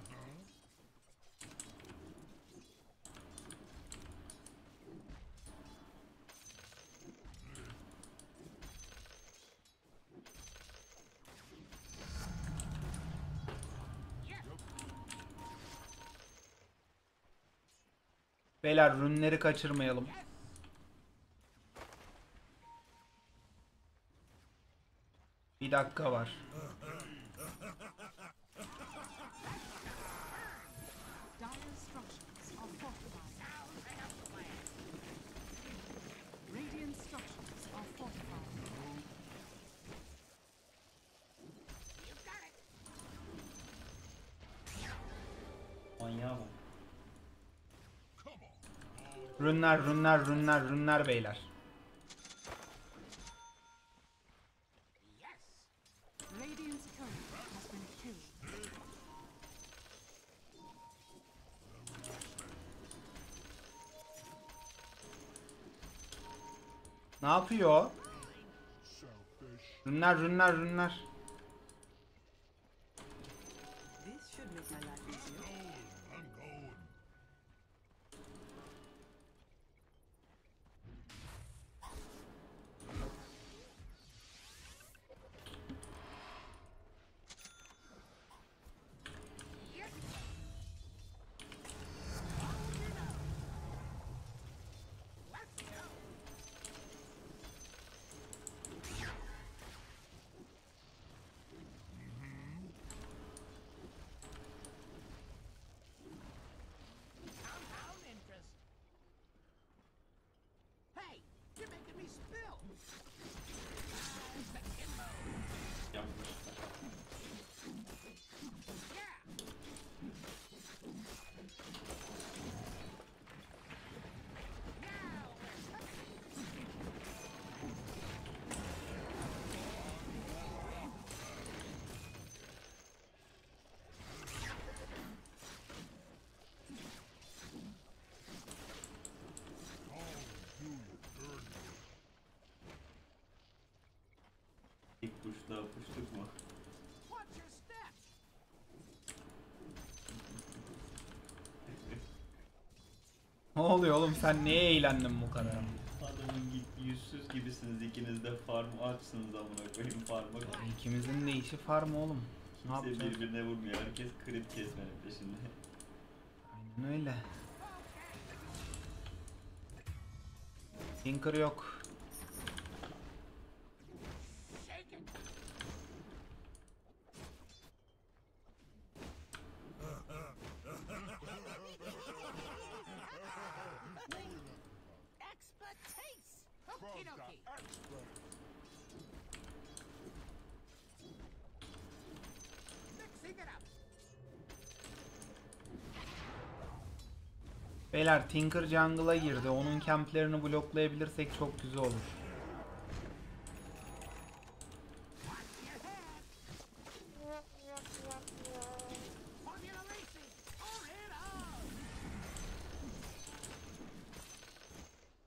Beyler rünleri kaçırmayalım. Bir dakika var.
Dire structures are fortified. Radiant structures are fortified.
You got it.
Manyağı bak.
Rünler, rünler, rünler, rünler beyler.
Yes.
Radiant's turret has been killed.
Ne yapıyor? Rünler, rünler, rünler.
This should make my life easier.
Let's go. Compound interest. Hey, you're making me spill. The Kimbo.
Yapmışlar.
Yeah. Now we're cooking.
İlk kuşla puştuk mu?
Watch your steps.
Ne oluyor oğlum, sen neye eğlendin bu kadar?
Adamın yüzsüz gibisiniz ikiniz de farm açsınız amına koyayım farma.
İkimizin de işi farm oğlum. Ne
Kimse
yapacağız?
birbirine vurmuyor. Herkes crit kesmenin peşinde.
Aynen öyle. Tinker yok.
Shake it. Expertise. Okie dokie. Mixing it up.
Beyler Tinker jungle'a girdi. Onun camplerini bloklayabilirsek çok güzel olur.
Formula racing. Pour it on.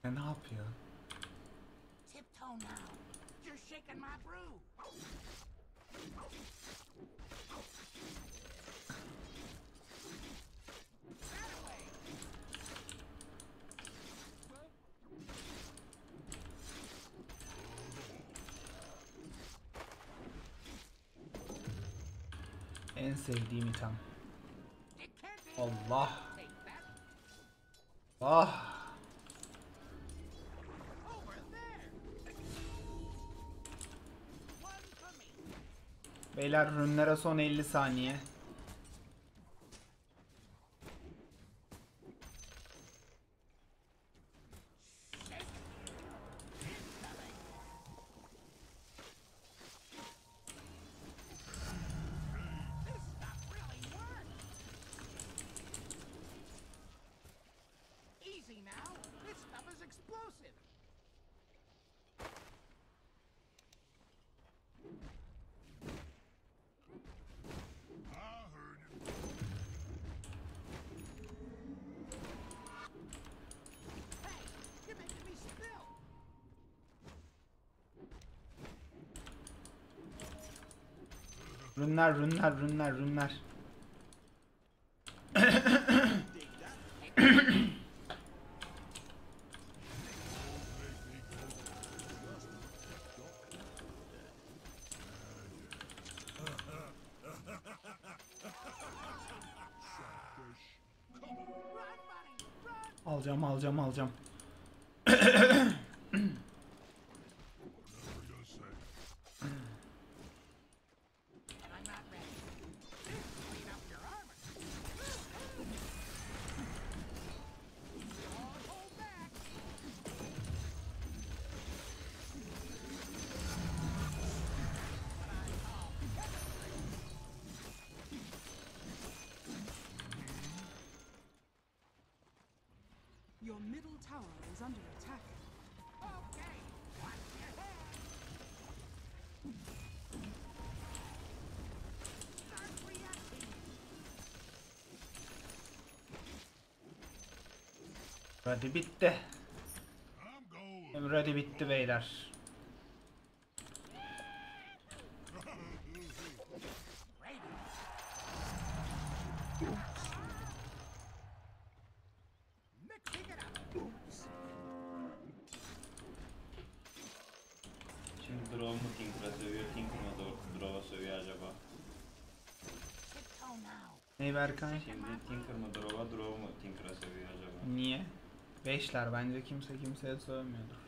Ne yapıyor?
Tiptoe now. You're shaking my brew.
En sevdiğim item. Allah. Ah. Beyler rünlere son 50 saniye.
Easy now. This stuff is explosive. Hey, you're making me spill.
Rünler. Alacağım.
I'm not ready. Clean up your armor. Don't hold back.
Your middle tower is under attack.
Okay, watch your head. Start reacting.
Hadi bitti. Hadi bitti beyler.
Mixing it up.
Şimdi Drow mu Tinker'a sövüyor, Tinker mı Drow'a sövüyor acaba?
Tiptoe now.
Ne Berkan?
Şimdi Tinker mı Drow'a, Drow mu Tinker'a sövüyor acaba?
Niye? Beşler bence kimse kimseye sövmüyordur.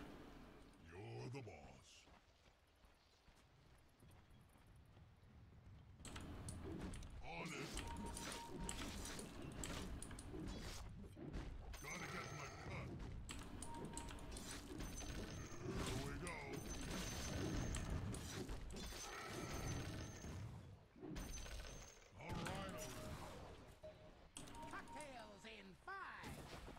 Cocktails in 5.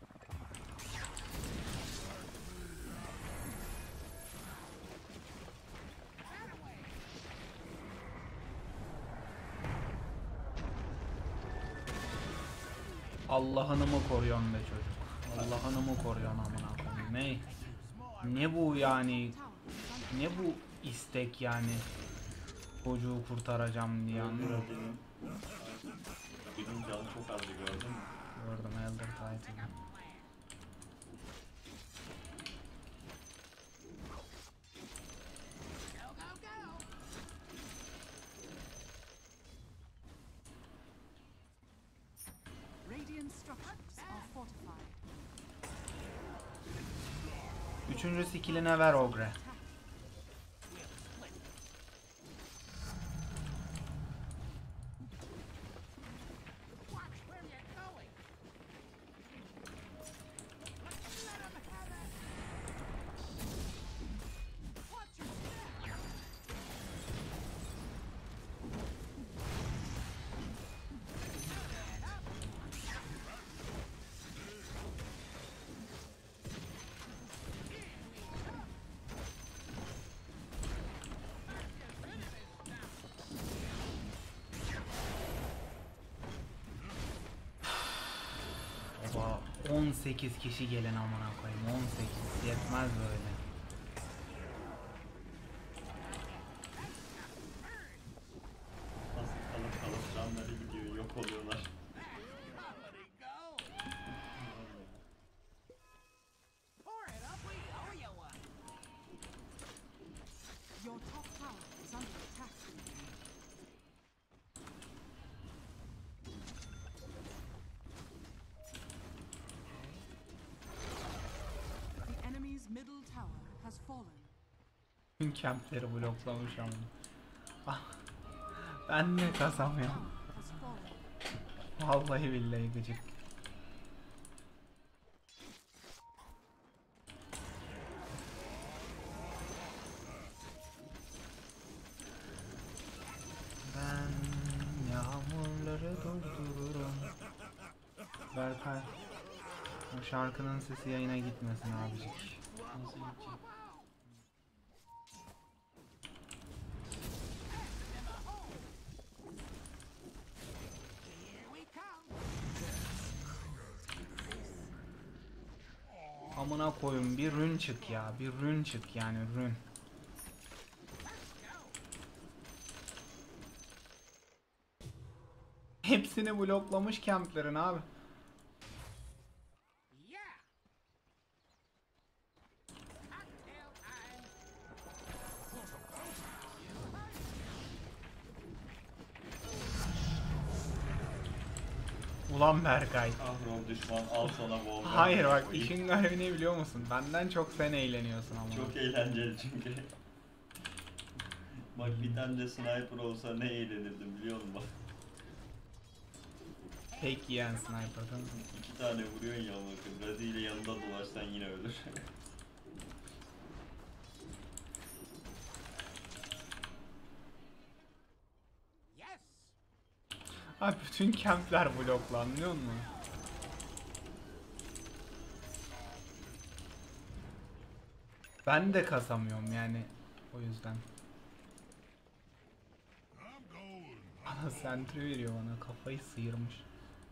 Allah'ını mı koruyorsun be çocuk? Allah'ını mı koruyorsun amına koyayım? Ne? Ne bu yani? Ne bu istek yani? Çocuğu kurtaracağım diye anladın mı?
Bizim canı çok azdı gördün mü?
Gördüm Elder Titan.
Radiant structures are fortified.
Üçüncü skilline ver Ogre. 18 kişi gelin amına koyayım. 18 yetmez böyle.
Nasıl kalıp canları gidiyor, yok oluyorlar.
Pour it up, we owe you one.
Your top tower is under attack. The enemy's middle tower has fallen.
Tüm kempleri bloklamış ama. Ah, ben de kazamıyorum.
Has fallen.
Vallahi billahi gıcık. Ben yağmurları durdururum. Berkay, o şarkının sesi yayına gitmesin abicik.
Nasıl gidecek?
Here we come.
Amına koyun, bir rün çık ya, bir rün çık yani rün. Hepsini bloklamış kemplerin abi.
Yeah. Cocktail time.
Ulan Berkay.
Ahrom düşman, al sana Volkan.
Hayır bak, işin garibi ne biliyor musun? Benden çok sen eğleniyorsun ama.
Çok eğlenceli çünkü. Bak bir tane de sniper olsa ne eğlenirdim biliyor musun bak.
Tek yiyen sniper'dan.
2 tane vuruyorsun ya bakın. Razi ile yanında dolaşsan yine ölür.
Yes.
Abi bütün kempler blokla, anlıyor musun? Ben de kasamıyorum yani o yüzden. Bana sentry veriyor, bana kafayı sıyırmış.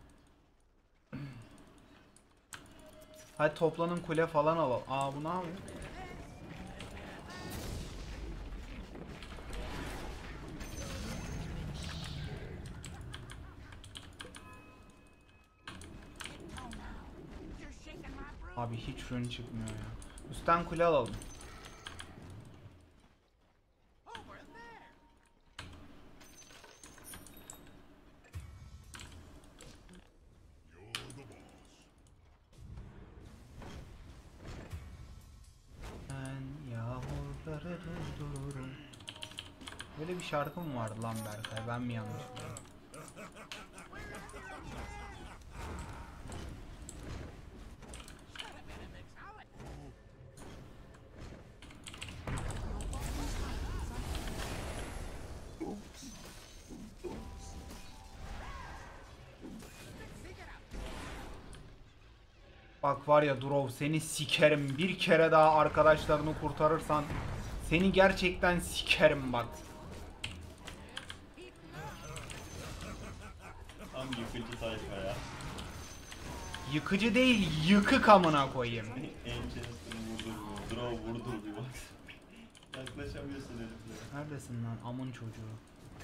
Hadi toplanın, kule falan alalım. Aa, bu ne yapıyor?
You're shaking my broom.
Abi hiç rün çıkmıyor ya. Üstten kule alalım.
Over there.
Ben yağmurları durdururum. Böyle bir şarkı mı vardı lan Berkay? Ben mi yanlış biliyorum? Bak var ya Durov, seni sikerim. Bir kere daha arkadaşlarını kurtarırsan seni gerçekten sikerim bak.
Tam yıkıcı tayfa ya.
Yıkıcı değil, yıkık amına koyayım.
Enchance'ını vurdurmuyor. Draw vurdur bir bak. Yaklaşamıyorsun herifle.
Neredesin lan amın çocuğu?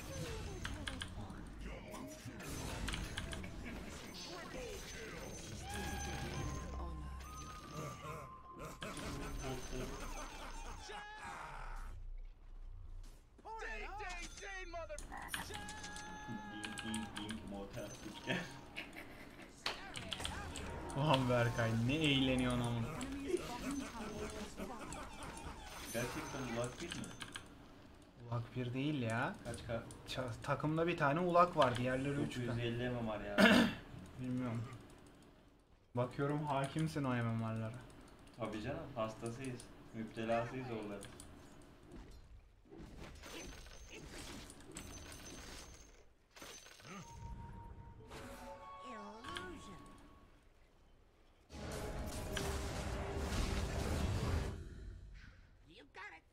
Ding ding ding motel üçgen.
Ulan Berkay, ne eğleniyorsun amın.
Gerçekten ulak değil mi?
Ulak bir değil ya.
Kaç
Takımda bir tane ulak var, diğerleri 3.
950 MMR ya.
Bilmiyorum. Bakıyorum hakimsin o MMR'lara.
Tabii canım, hastasıyız. Müptelasıyız oraları.
Illusion. You got it.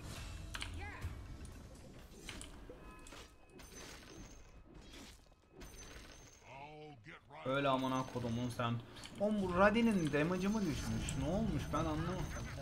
Yeah.
Öyle amına kodumun sen. Oğlum bu Radi'nin damage'ı mı düşmüş? Ne olmuş ben anlamadım.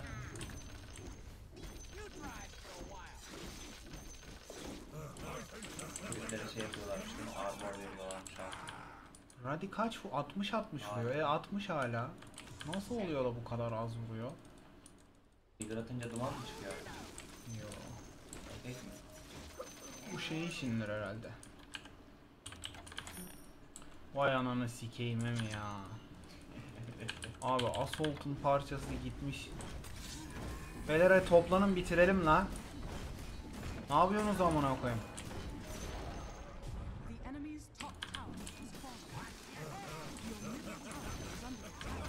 Birileri şey yapıyorlarmış değil mi? Armor veriyorlarmış abi.
Radi kaç? 60 vuruyor. 60 hala. Nasıl oluyor da bu kadar az vuruyor?
Trigger atınca duman mı çıkıyor?
Yo.
Efekt mi?
Bu şey işindir herhalde. Vay ananı sikeyim mi ya. Abi Assault'un parçası gitmiş. Beyler toplanın bitirelim lan. Ne yapıyorsunuz amına koyayım?
The enemy's top tower has fallen. Your middle tower is under attack.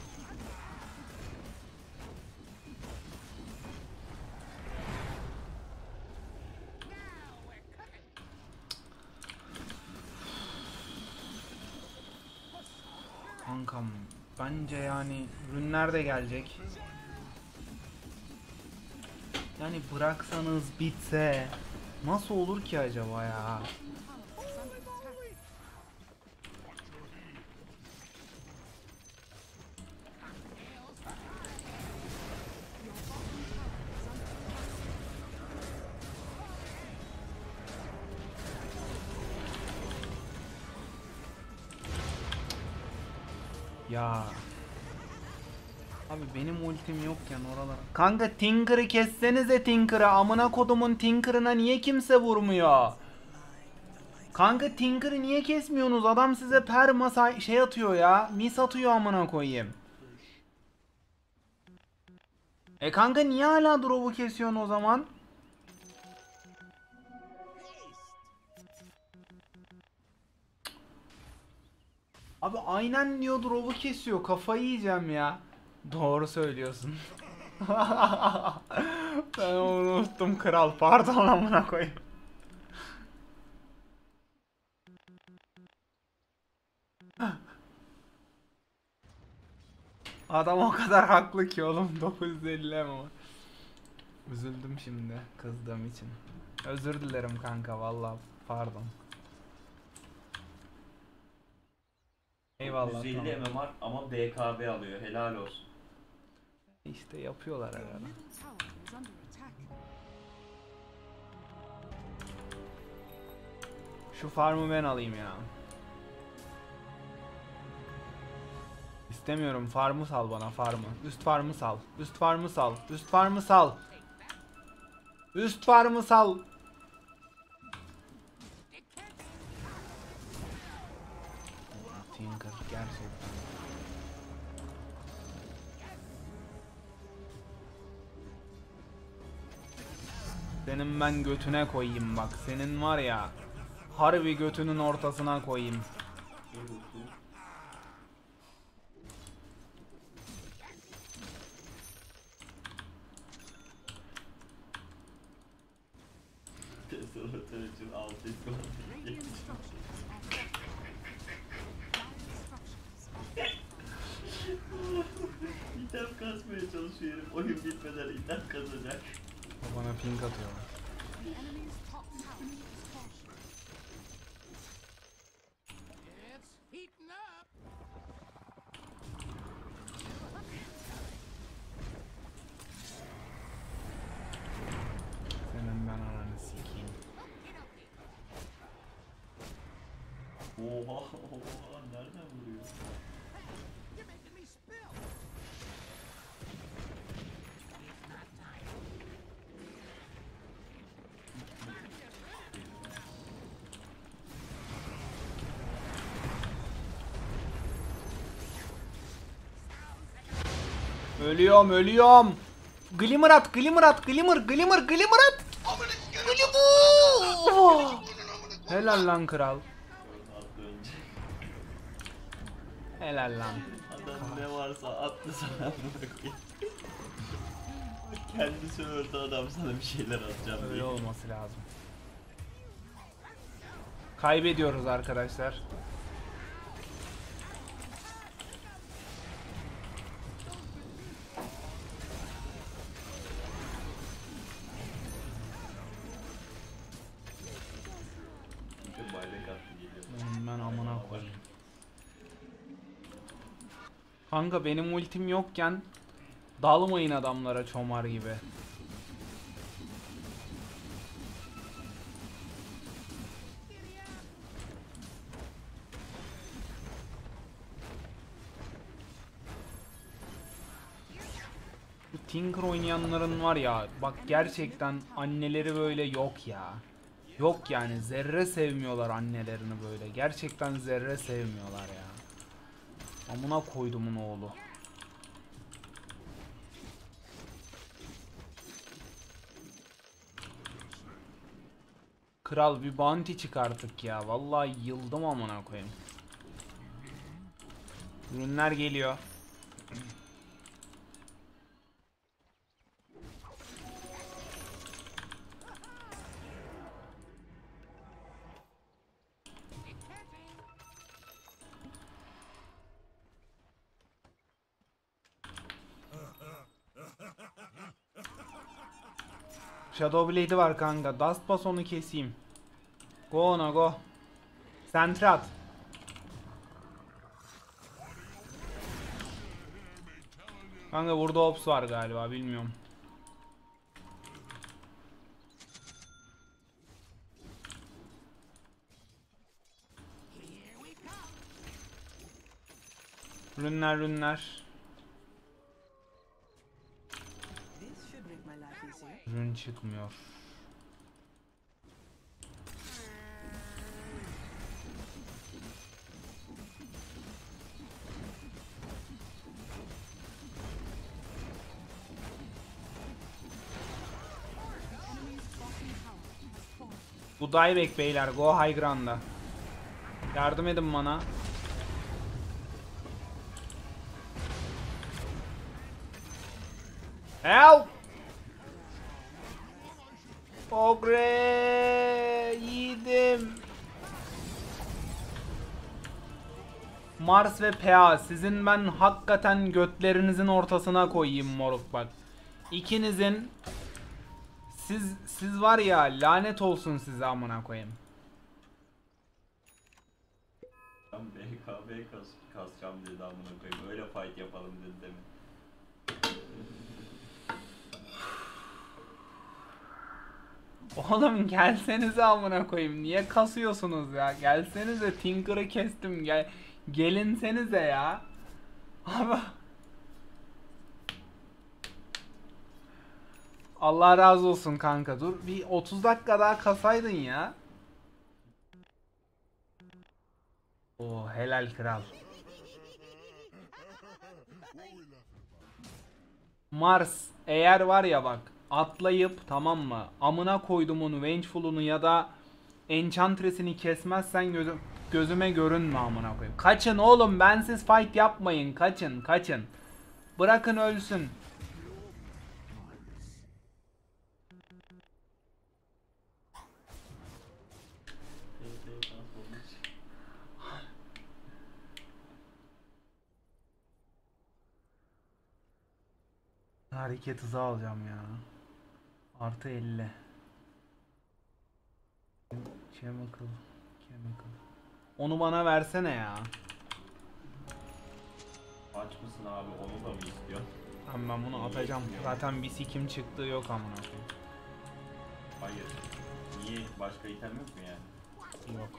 Kankam bence yani ürünler de gelecek. Yani bıraksanız bitse nasıl olur ki acaba ya? Ya abi benim ultim yokken oralara. Kanka Tinker'ı kessenize Tinker'ı. Amına kodumun Tinker'ına niye kimse vurmuyor? Kanka Tinker'ı niye kesmiyorsunuz? Adam size perma şey atıyor ya. Mis atıyor amına koyayım. Kanka niye hala drop'u kesiyorsun o zaman? Abi aynen diyor drop'u kesiyor. Kafayı yiyeceğim ya. Doğru söylüyorsun. Ben onu unuttum kral. Pardon amına koyayım. Adam o kadar haklı ki oğlum. 950 ama. Üzüldüm şimdi kızdığım için. Özür dilerim kanka vallahi pardon. Eyvallah.
150
Tamam.
MMR ama BKB alıyor. Helal olsun.
İşte yapıyorlar
Your
herhalde.
middle tower is under attack.
Şu farmı ben alayım ya. İstemiyorum, farmı sal bana, farmı. Üst farmı sal. Üst farmı sal. Üst farmı sal. Üst farmı sal. Tinker gerçekten. Senin ben götüne koyayım bak. Senin var ya. Harbi götünün ortasına koyayım.
Restoratör için 6
Radiant structures are fortified. Dire structures are fortified.
İtem kasmaya çalışıyorum. Oyun bitmeden item kazacak.
Bana ping atıyor.
The enemy's top tower is fallen.
It's heating up.
Senin ben ananı sikeyim.
Oha oha nereden vuruyor?
You're making me spill.
Ölüyorum, ölüyorum. Glimmer at, glimmer at, glimmer, glimmer, glimmer at. Glimmer. Helal lan kral.
Attı önce.
Helal lan.
Adam ne varsa attı sana bırakıyor. Kendisi öldü adam sana bir şeyler atacağım
Öyle
diye.
olması lazım. Kaybediyoruz arkadaşlar.
Çünkü bayrak attı geliyor.
Ben amına koyayım. Kanka benim ultim yokken dalmayın adamlara çomar gibi. Bu Tinker oynayanların var ya, bak gerçekten anneleri böyle yok ya. Yok yani, zerre sevmiyorlar annelerini böyle. Gerçekten zerre sevmiyorlar ya. Amına koydumun oğlu. Kral bir bounty çıkarttık ya. Vallahi yıldım amına koyayım. Ürünler geliyor. Shadow Blade'i var kanka. Dust Pass onu keseyim. Go ona go. Sentre at. Kanka burada ops var galiba, bilmiyorum. Rünler.
This should make my life easier.
Rün çıkmıyor. Bu dieback beyler, go high ground'a. Yardım edin bana. Help! Ogre yiğidim. Mars ve PA, sizin ben hakikaten götlerinizin ortasına koyayım moruk bak. İkinizin siz var ya, lanet olsun size amına koyayım.
Ben BKB kasacağım dedi amına koyayım. Öyle fight yapalım dedi demin.
Oğlum gelsenize amına koyayım. Niye kasıyorsunuz ya? Gelsenize, Tinker'ı kestim. Gelinsenize ya. Abi. Allah razı olsun kanka. Dur bir 30 dakika daha kasaydın ya. Oo, helal kral. Mars eğer var ya bak, atlayıp tamam mı, amına koydumun Vengeful'unu ya da Enchantress'ini kesmezsen gözüme görünme amına koyayım. Kaçın oğlum, bensiz fight yapmayın, kaçın. Bırakın ölsün. Hareket hızı alacağım ya. Artı 50. Chemical. Onu bana versene ya.
Aç mısın abi, onu da mı istiyorsun?
Tamam, ben bunu atacağım. Zaten bir sikim çıktığı yok amına koyayım.
Hayır. Niye, başka item yok mu yani?
Yok.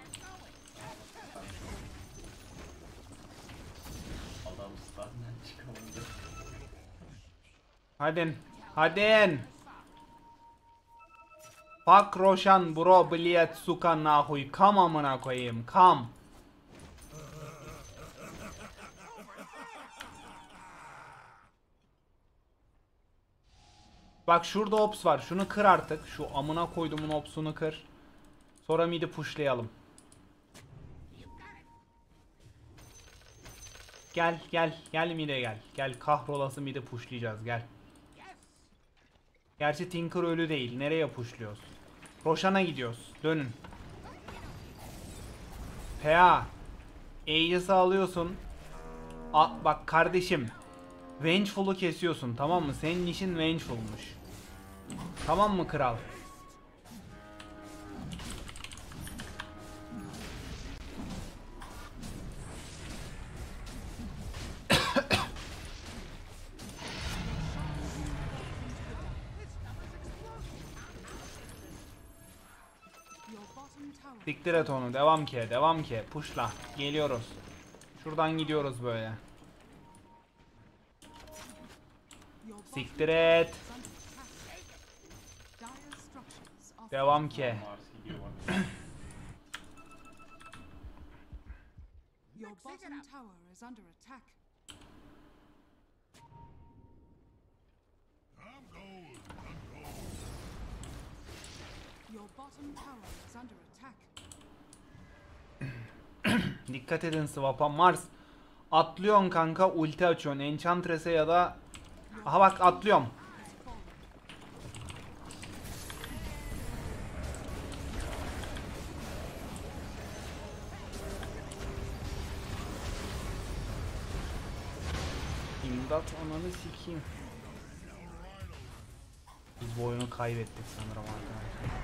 Adam stun'dan çıkamadı.
Hadi. Fuck Roshan bro, bliyet suka nahuy. Kam amına koyayım, kam. Bak şurada ops var. Şunu kır artık. Şu amına koyduğumun opsunu kır. Sonra midi pushlayalım. Gel mide gel. Gel kahrolası midi pushlayacağız, gel. Gerçi Tinker ölü değil. Nereye pushluyoruz? Roshan'a gidiyoruz. Dönün. PA. Aegis'i alıyorsun. Bak kardeşim. Vengeful'u kesiyorsun, tamam mı? Senin işin Vengeful'muş. Tamam mı kral? Siktir et onu. Devam ki. Devam ki. Pushla. Geliyoruz. Şuradan gidiyoruz böyle.
Your bottom
Siktir et.
is under attack. Dire structures are
Devam ki.
Mars gidiyor bak.
Your bottom tower is under attack. Your bottom tower is under attack.
Dikkat edin swap'a. Mars. Atlıyorsun kanka. Ulti açıyorsun. Enchantress'e ya da... Aha bak atlıyorum.
Has fallen.
İmdat ananı sikeyim. Biz bu oyunu kaybettik sanırım arkadaşlar.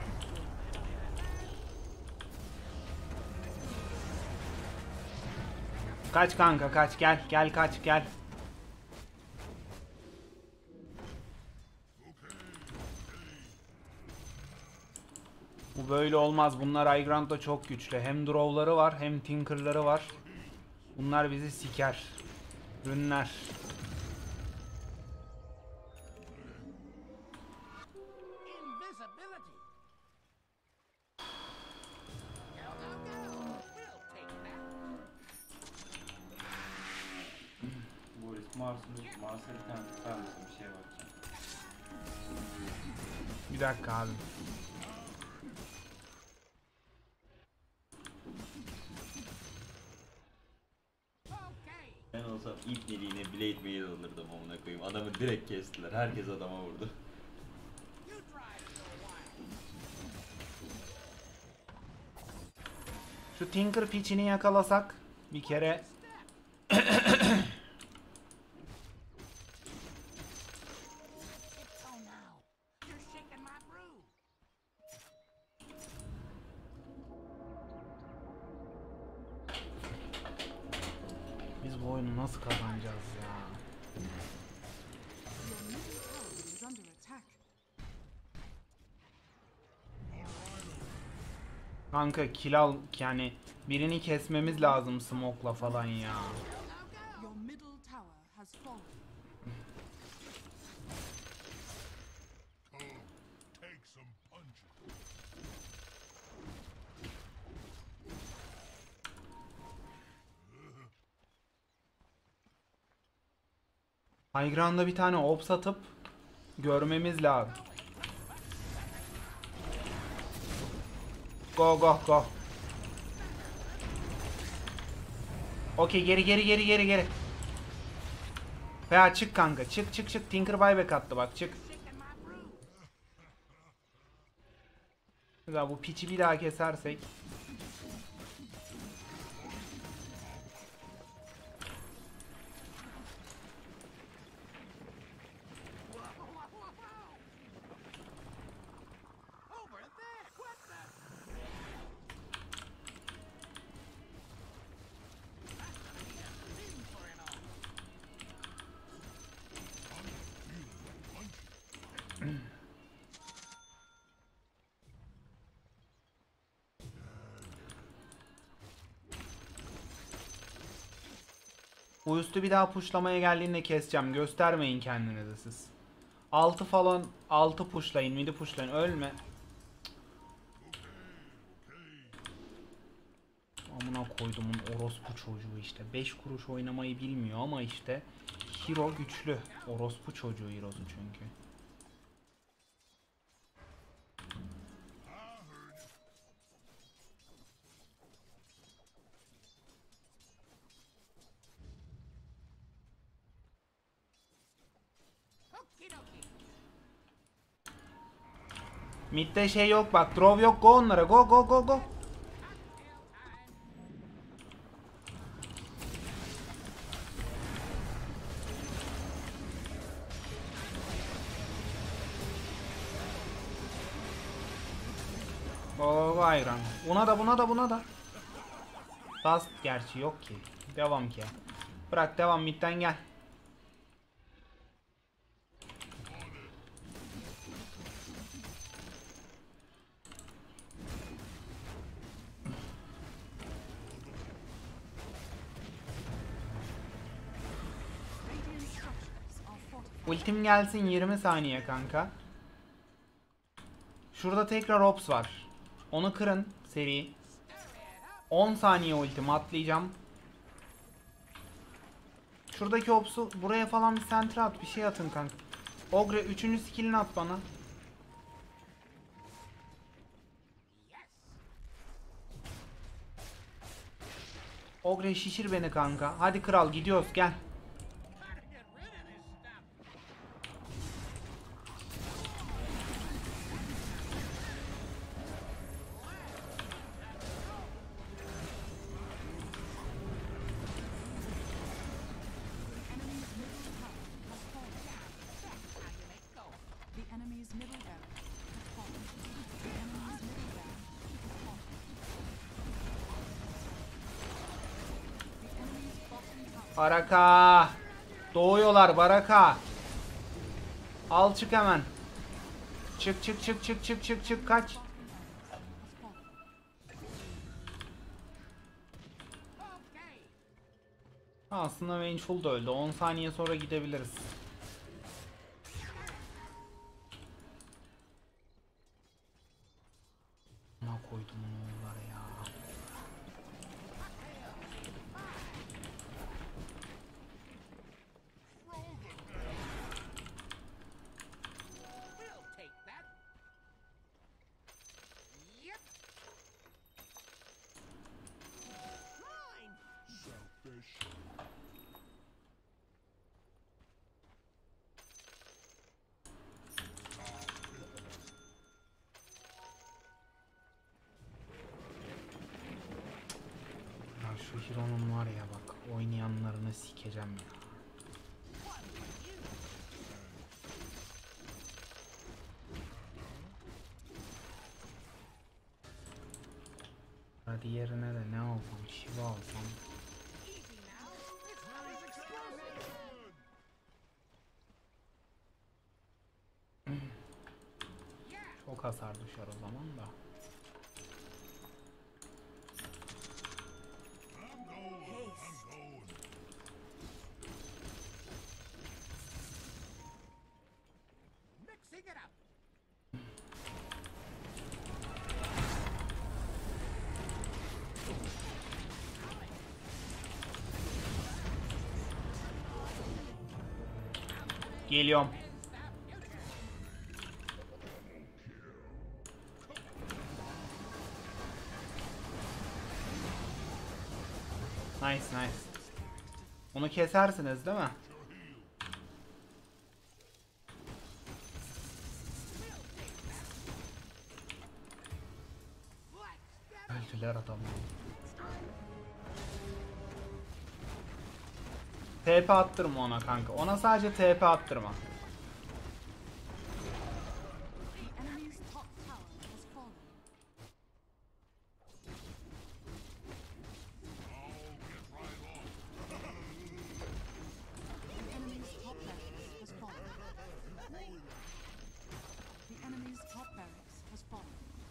Kaç kanka kaç, gel gel kaç gel. Bu böyle olmaz. Bunlar High Ground'da çok güçlü. Hem draw'ları var hem tinker'ları var. Bunlar bizi siker. Rünler.
Invisibility. Go, go, go. We'll take that.
Boris Mars'a bir tane tutar mısın? Bir şeye bakacağım.
Bir dakika abi.
Okay.
Ben olsam ilk neliğine Blade Mail alırdım amına koyayım. Adamı direkt kestiler. Herkes adama vurdu.
You try it for a while.
Şu Tinker piçini yakalasak bir kere.
It's so now. You're shaking my brew.
Biz bu oyunu nasıl kazanacağız ya?
Your middle tower is under attack.
Kanka kill al, yani birini kesmemiz lazım smoke'la falan ya.
Your middle tower has fallen.
High Ground'da bir tane ops atıp görmemiz lazım. Go go go. Okey, geri geri geri geri geri. Veya çık kanka, çık çık çık. Tinker buyback attı bak, çık. Güzel, bu piçi bir daha kesersek.
Over there. What the? For it all.
Bu üstü bir daha pushlamaya geldiğinde keseceğim. Göstermeyin kendinizi siz. 6 falan, 6 pushlayın, midi pushlayın. Ölme. Amına koydumun orospu çocuğu işte. 5 kuruş oynamayı bilmiyor ama işte hero güçlü. Orospu çocuğu hero'su çünkü.
Okie dokie.
Mid'de şey yok bak, draw yok, go onlara, go go go go. Oo ayran. Buna da buna da buna da. Bas, gerçi yok ki. Devam ki. Bırak devam, midden gel. Ultim gelsin 20 saniye kanka. Şurada tekrar ops var. Onu kırın seri. 10 saniye ultim atlayacağım. Şuradaki ops'u buraya falan bir sentre at, bir şey atın kanka. Ogre 3. skill'ini at bana. Ogre şişir beni kanka. Hadi kral gidiyoruz gel.
The enemy's middle barracks has fallen. The enemy's middle barracks has fallen. The enemy's bottom tower
Baraka. Doğuyorlar Baraka. Al çık hemen. Çık çık çık çık çık çık çık kaç.
has fallen.
Aslında Vengeful da öldü. 10 saniye sonra gidebiliriz. Ne koydum onu onlara ya.
We'll take that. Yep. Mine.
Ya şu Hiro'nun var ya bak oynayanlarını sikeceğim ya. Hadi yerine de ne alsam, Shiva alsam.
Easy now. It's not as explosive.
Çok hasar düşer o zaman da.
Mixing it up.
Geliyorum. Nice nice. Onu kesersiniz değil mi? Öldüler adamı. TP attırma ona kanka. Ona sadece TP attırma.
The enemy's top tower has fallen. The enemy's top barracks has fallen. The enemy's top barracks has fallen.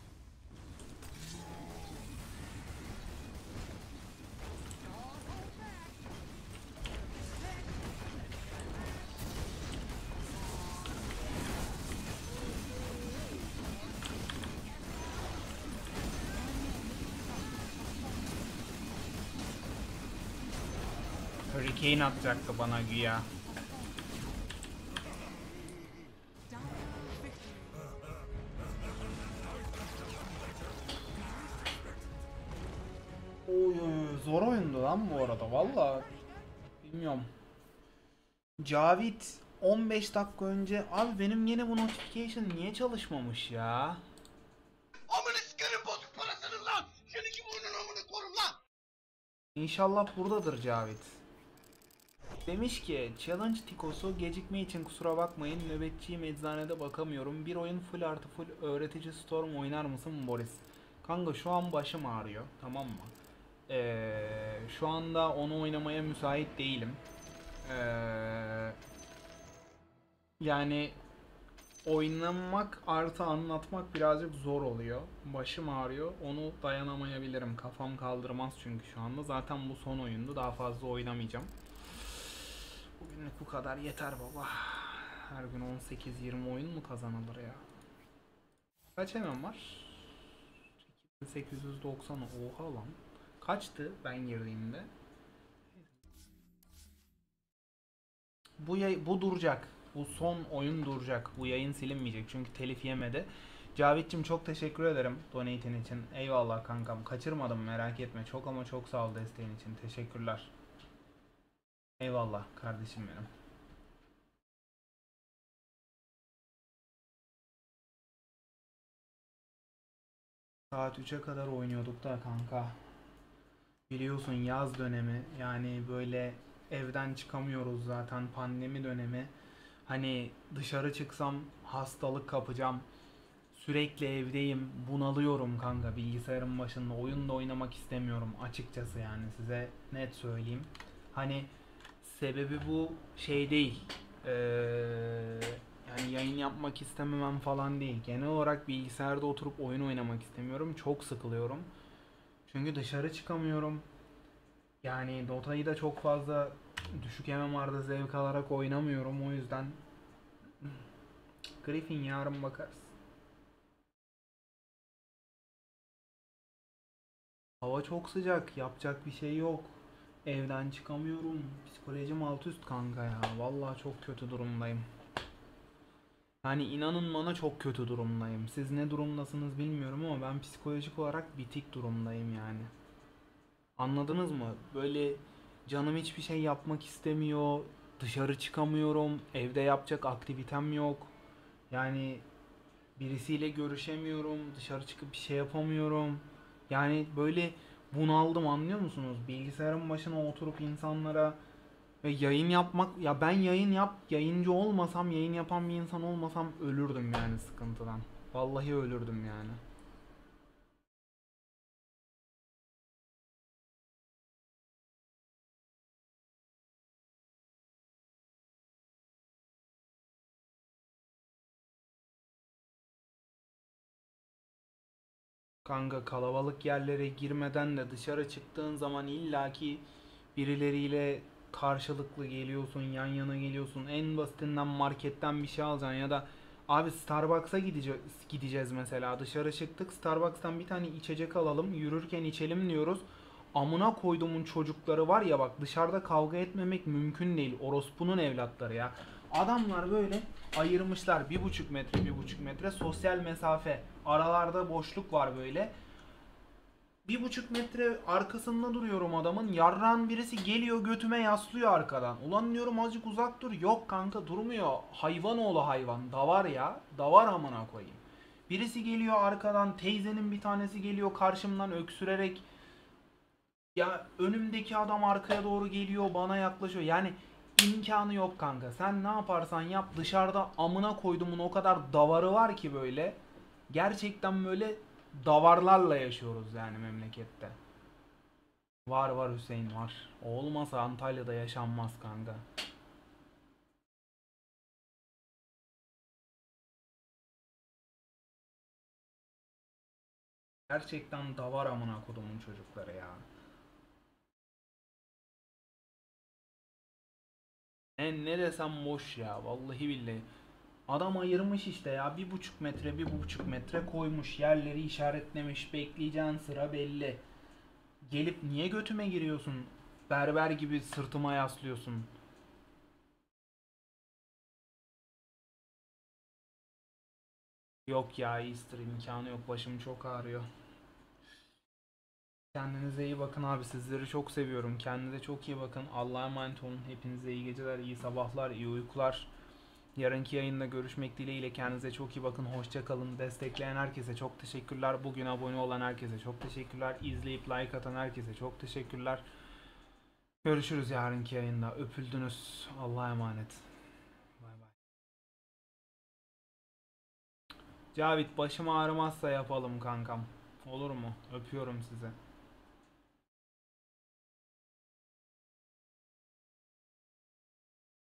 Hurricane atacaktı bana güya.
Dire victory.
Oy, zor oyundu lan bu arada valla. Bilmiyorum. Cavit 15 dakika önce abi benim yine bu notification niye çalışmamış ya?
Amına sikerim bozuk parasını lan! Seni kim oyunun amına korum lan!
İnşallah buradadır Cavit. Demiş ki challenge tikosu gecikme için kusura bakmayın nöbetçiyim eczanede bakamıyorum bir oyun full artı full öğretici Storm oynar mısın Boris? Kanka şu an başım ağrıyor tamam mı? Şu anda onu oynamaya müsait değilim. Yani oynamak artı anlatmak birazcık zor oluyor. Başım ağrıyor. Onu dayanamayabilirim. Kafam kaldırmaz çünkü şu anda. Zaten bu son oyundu. Daha fazla oynamayacağım. Bugünlük bu kadar yeter baba. Her gün 18-20 oyun mu kazanılır ya? Kaç hemen var? 890. Oha lan. Kaçtı ben girdiğimde? Bu duracak. Bu son oyun duracak. Bu yayın silinmeyecek çünkü telif yemedi. Cavit'cim çok teşekkür ederim donate'in için. Eyvallah kankam. Kaçırmadım merak etme. Çok ama çok sağ ol desteğin için. Teşekkürler. Eyvallah kardeşim benim. Saat 3'e kadar oynuyorduk da kanka. Biliyorsun yaz dönemi yani böyle evden çıkamıyoruz zaten pandemi dönemi. Hani dışarı çıksam hastalık kapacağım. Sürekli evdeyim, bunalıyorum kanka bilgisayarın başında. Oyun da oynamak istemiyorum açıkçası yani size net söyleyeyim. Hani sebebi bu şey değil. Yani yayın yapmak istememem falan değil. Genel olarak bilgisayarda oturup oyun oynamak istemiyorum. Çok sıkılıyorum. Çünkü dışarı çıkamıyorum. Yani Dota'yı da çok fazla düşük MMR'da zevk alarak oynamıyorum. O yüzden Griffin yarın bakarız. Hava çok sıcak. Yapacak bir şey yok. Evden çıkamıyorum. Psikolojim alt üst kanka ya. Vallahi çok kötü durumdayım. Yani inanın bana çok kötü durumdayım. Siz ne durumdasınız bilmiyorum ama ben psikolojik olarak bitik durumdayım yani. Anladınız mı? Böyle canım hiçbir şey yapmak istemiyor. Dışarı çıkamıyorum. Evde yapacak aktivitem yok. Yani birisiyle görüşemiyorum. Dışarı çıkıp bir şey yapamıyorum. Yani böyle bunaldım anlıyor musunuz? Bilgisayarın başına oturup insanlara ve yayın yapmak ya ben yayıncı olmasam yayın yapan bir insan olmasam ölürdüm yani sıkıntıdan. Vallahi ölürdüm yani. Kanka kalabalık yerlere girmeden de dışarı çıktığın zaman illaki birileriyle karşılıklı geliyorsun, yan yana geliyorsun. En basitinden marketten bir şey alacaksın ya da abi Starbucks'a gideceğiz mesela. Dışarı çıktık Starbucks'tan bir tane içecek alalım. Yürürken içelim diyoruz. Amına koyduğumun çocukları var ya bak dışarıda kavga etmemek mümkün değil. Orospunun evlatları ya. Adamlar böyle ayırmışlar 1,5 metre 1,5 metre sosyal mesafe. Aralarda boşluk var böyle. 1,5 metre arkasında duruyorum adamın. Yarrağın birisi geliyor götüme yaslıyor arkadan. Ulan diyorum azıcık uzak dur. Yok kanka durmuyor. Hayvan oğlu hayvan. Davar ya. Davar amına koyayım. Birisi geliyor arkadan. Teyzenin bir tanesi geliyor karşımdan öksürerek. Ya önümdeki adam arkaya doğru geliyor bana yaklaşıyor. Yani imkanı yok kanka. Sen ne yaparsan yap dışarıda amına koyduğumun o kadar davarı var ki böyle. Gerçekten böyle davarlarla yaşıyoruz yani memlekette. Var var Hüseyin var. O olmasa Antalya'da yaşanmaz kanka. Gerçekten davar amına kodumun çocukları ya. Ne desem boş ya vallahi billahi. Adam ayırmış işte ya 1,5 metre 1,5 metre koymuş yerleri işaretlemiş bekleyeceğin sıra belli. Gelip niye götüme giriyorsun? Berber gibi sırtıma yaslıyorsun. Yok ya Easter imkanı yok başım çok ağrıyor. Kendinize iyi bakın abi sizleri çok seviyorum. Kendinize çok iyi bakın. Allah'a emanet olun. Hepinize iyi geceler, iyi sabahlar, iyi uykular. Yarınki yayında görüşmek dileğiyle kendinize çok iyi bakın. Hoşça kalın. Destekleyen herkese çok teşekkürler. Bugün abone olan herkese çok teşekkürler. İzleyip like atan herkese çok teşekkürler. Görüşürüz yarınki yayında. Öpüldünüz. Allah'a emanet. Bay bay. Cavit başım ağrımazsa yapalım kankam. Olur mu? Öpüyorum size.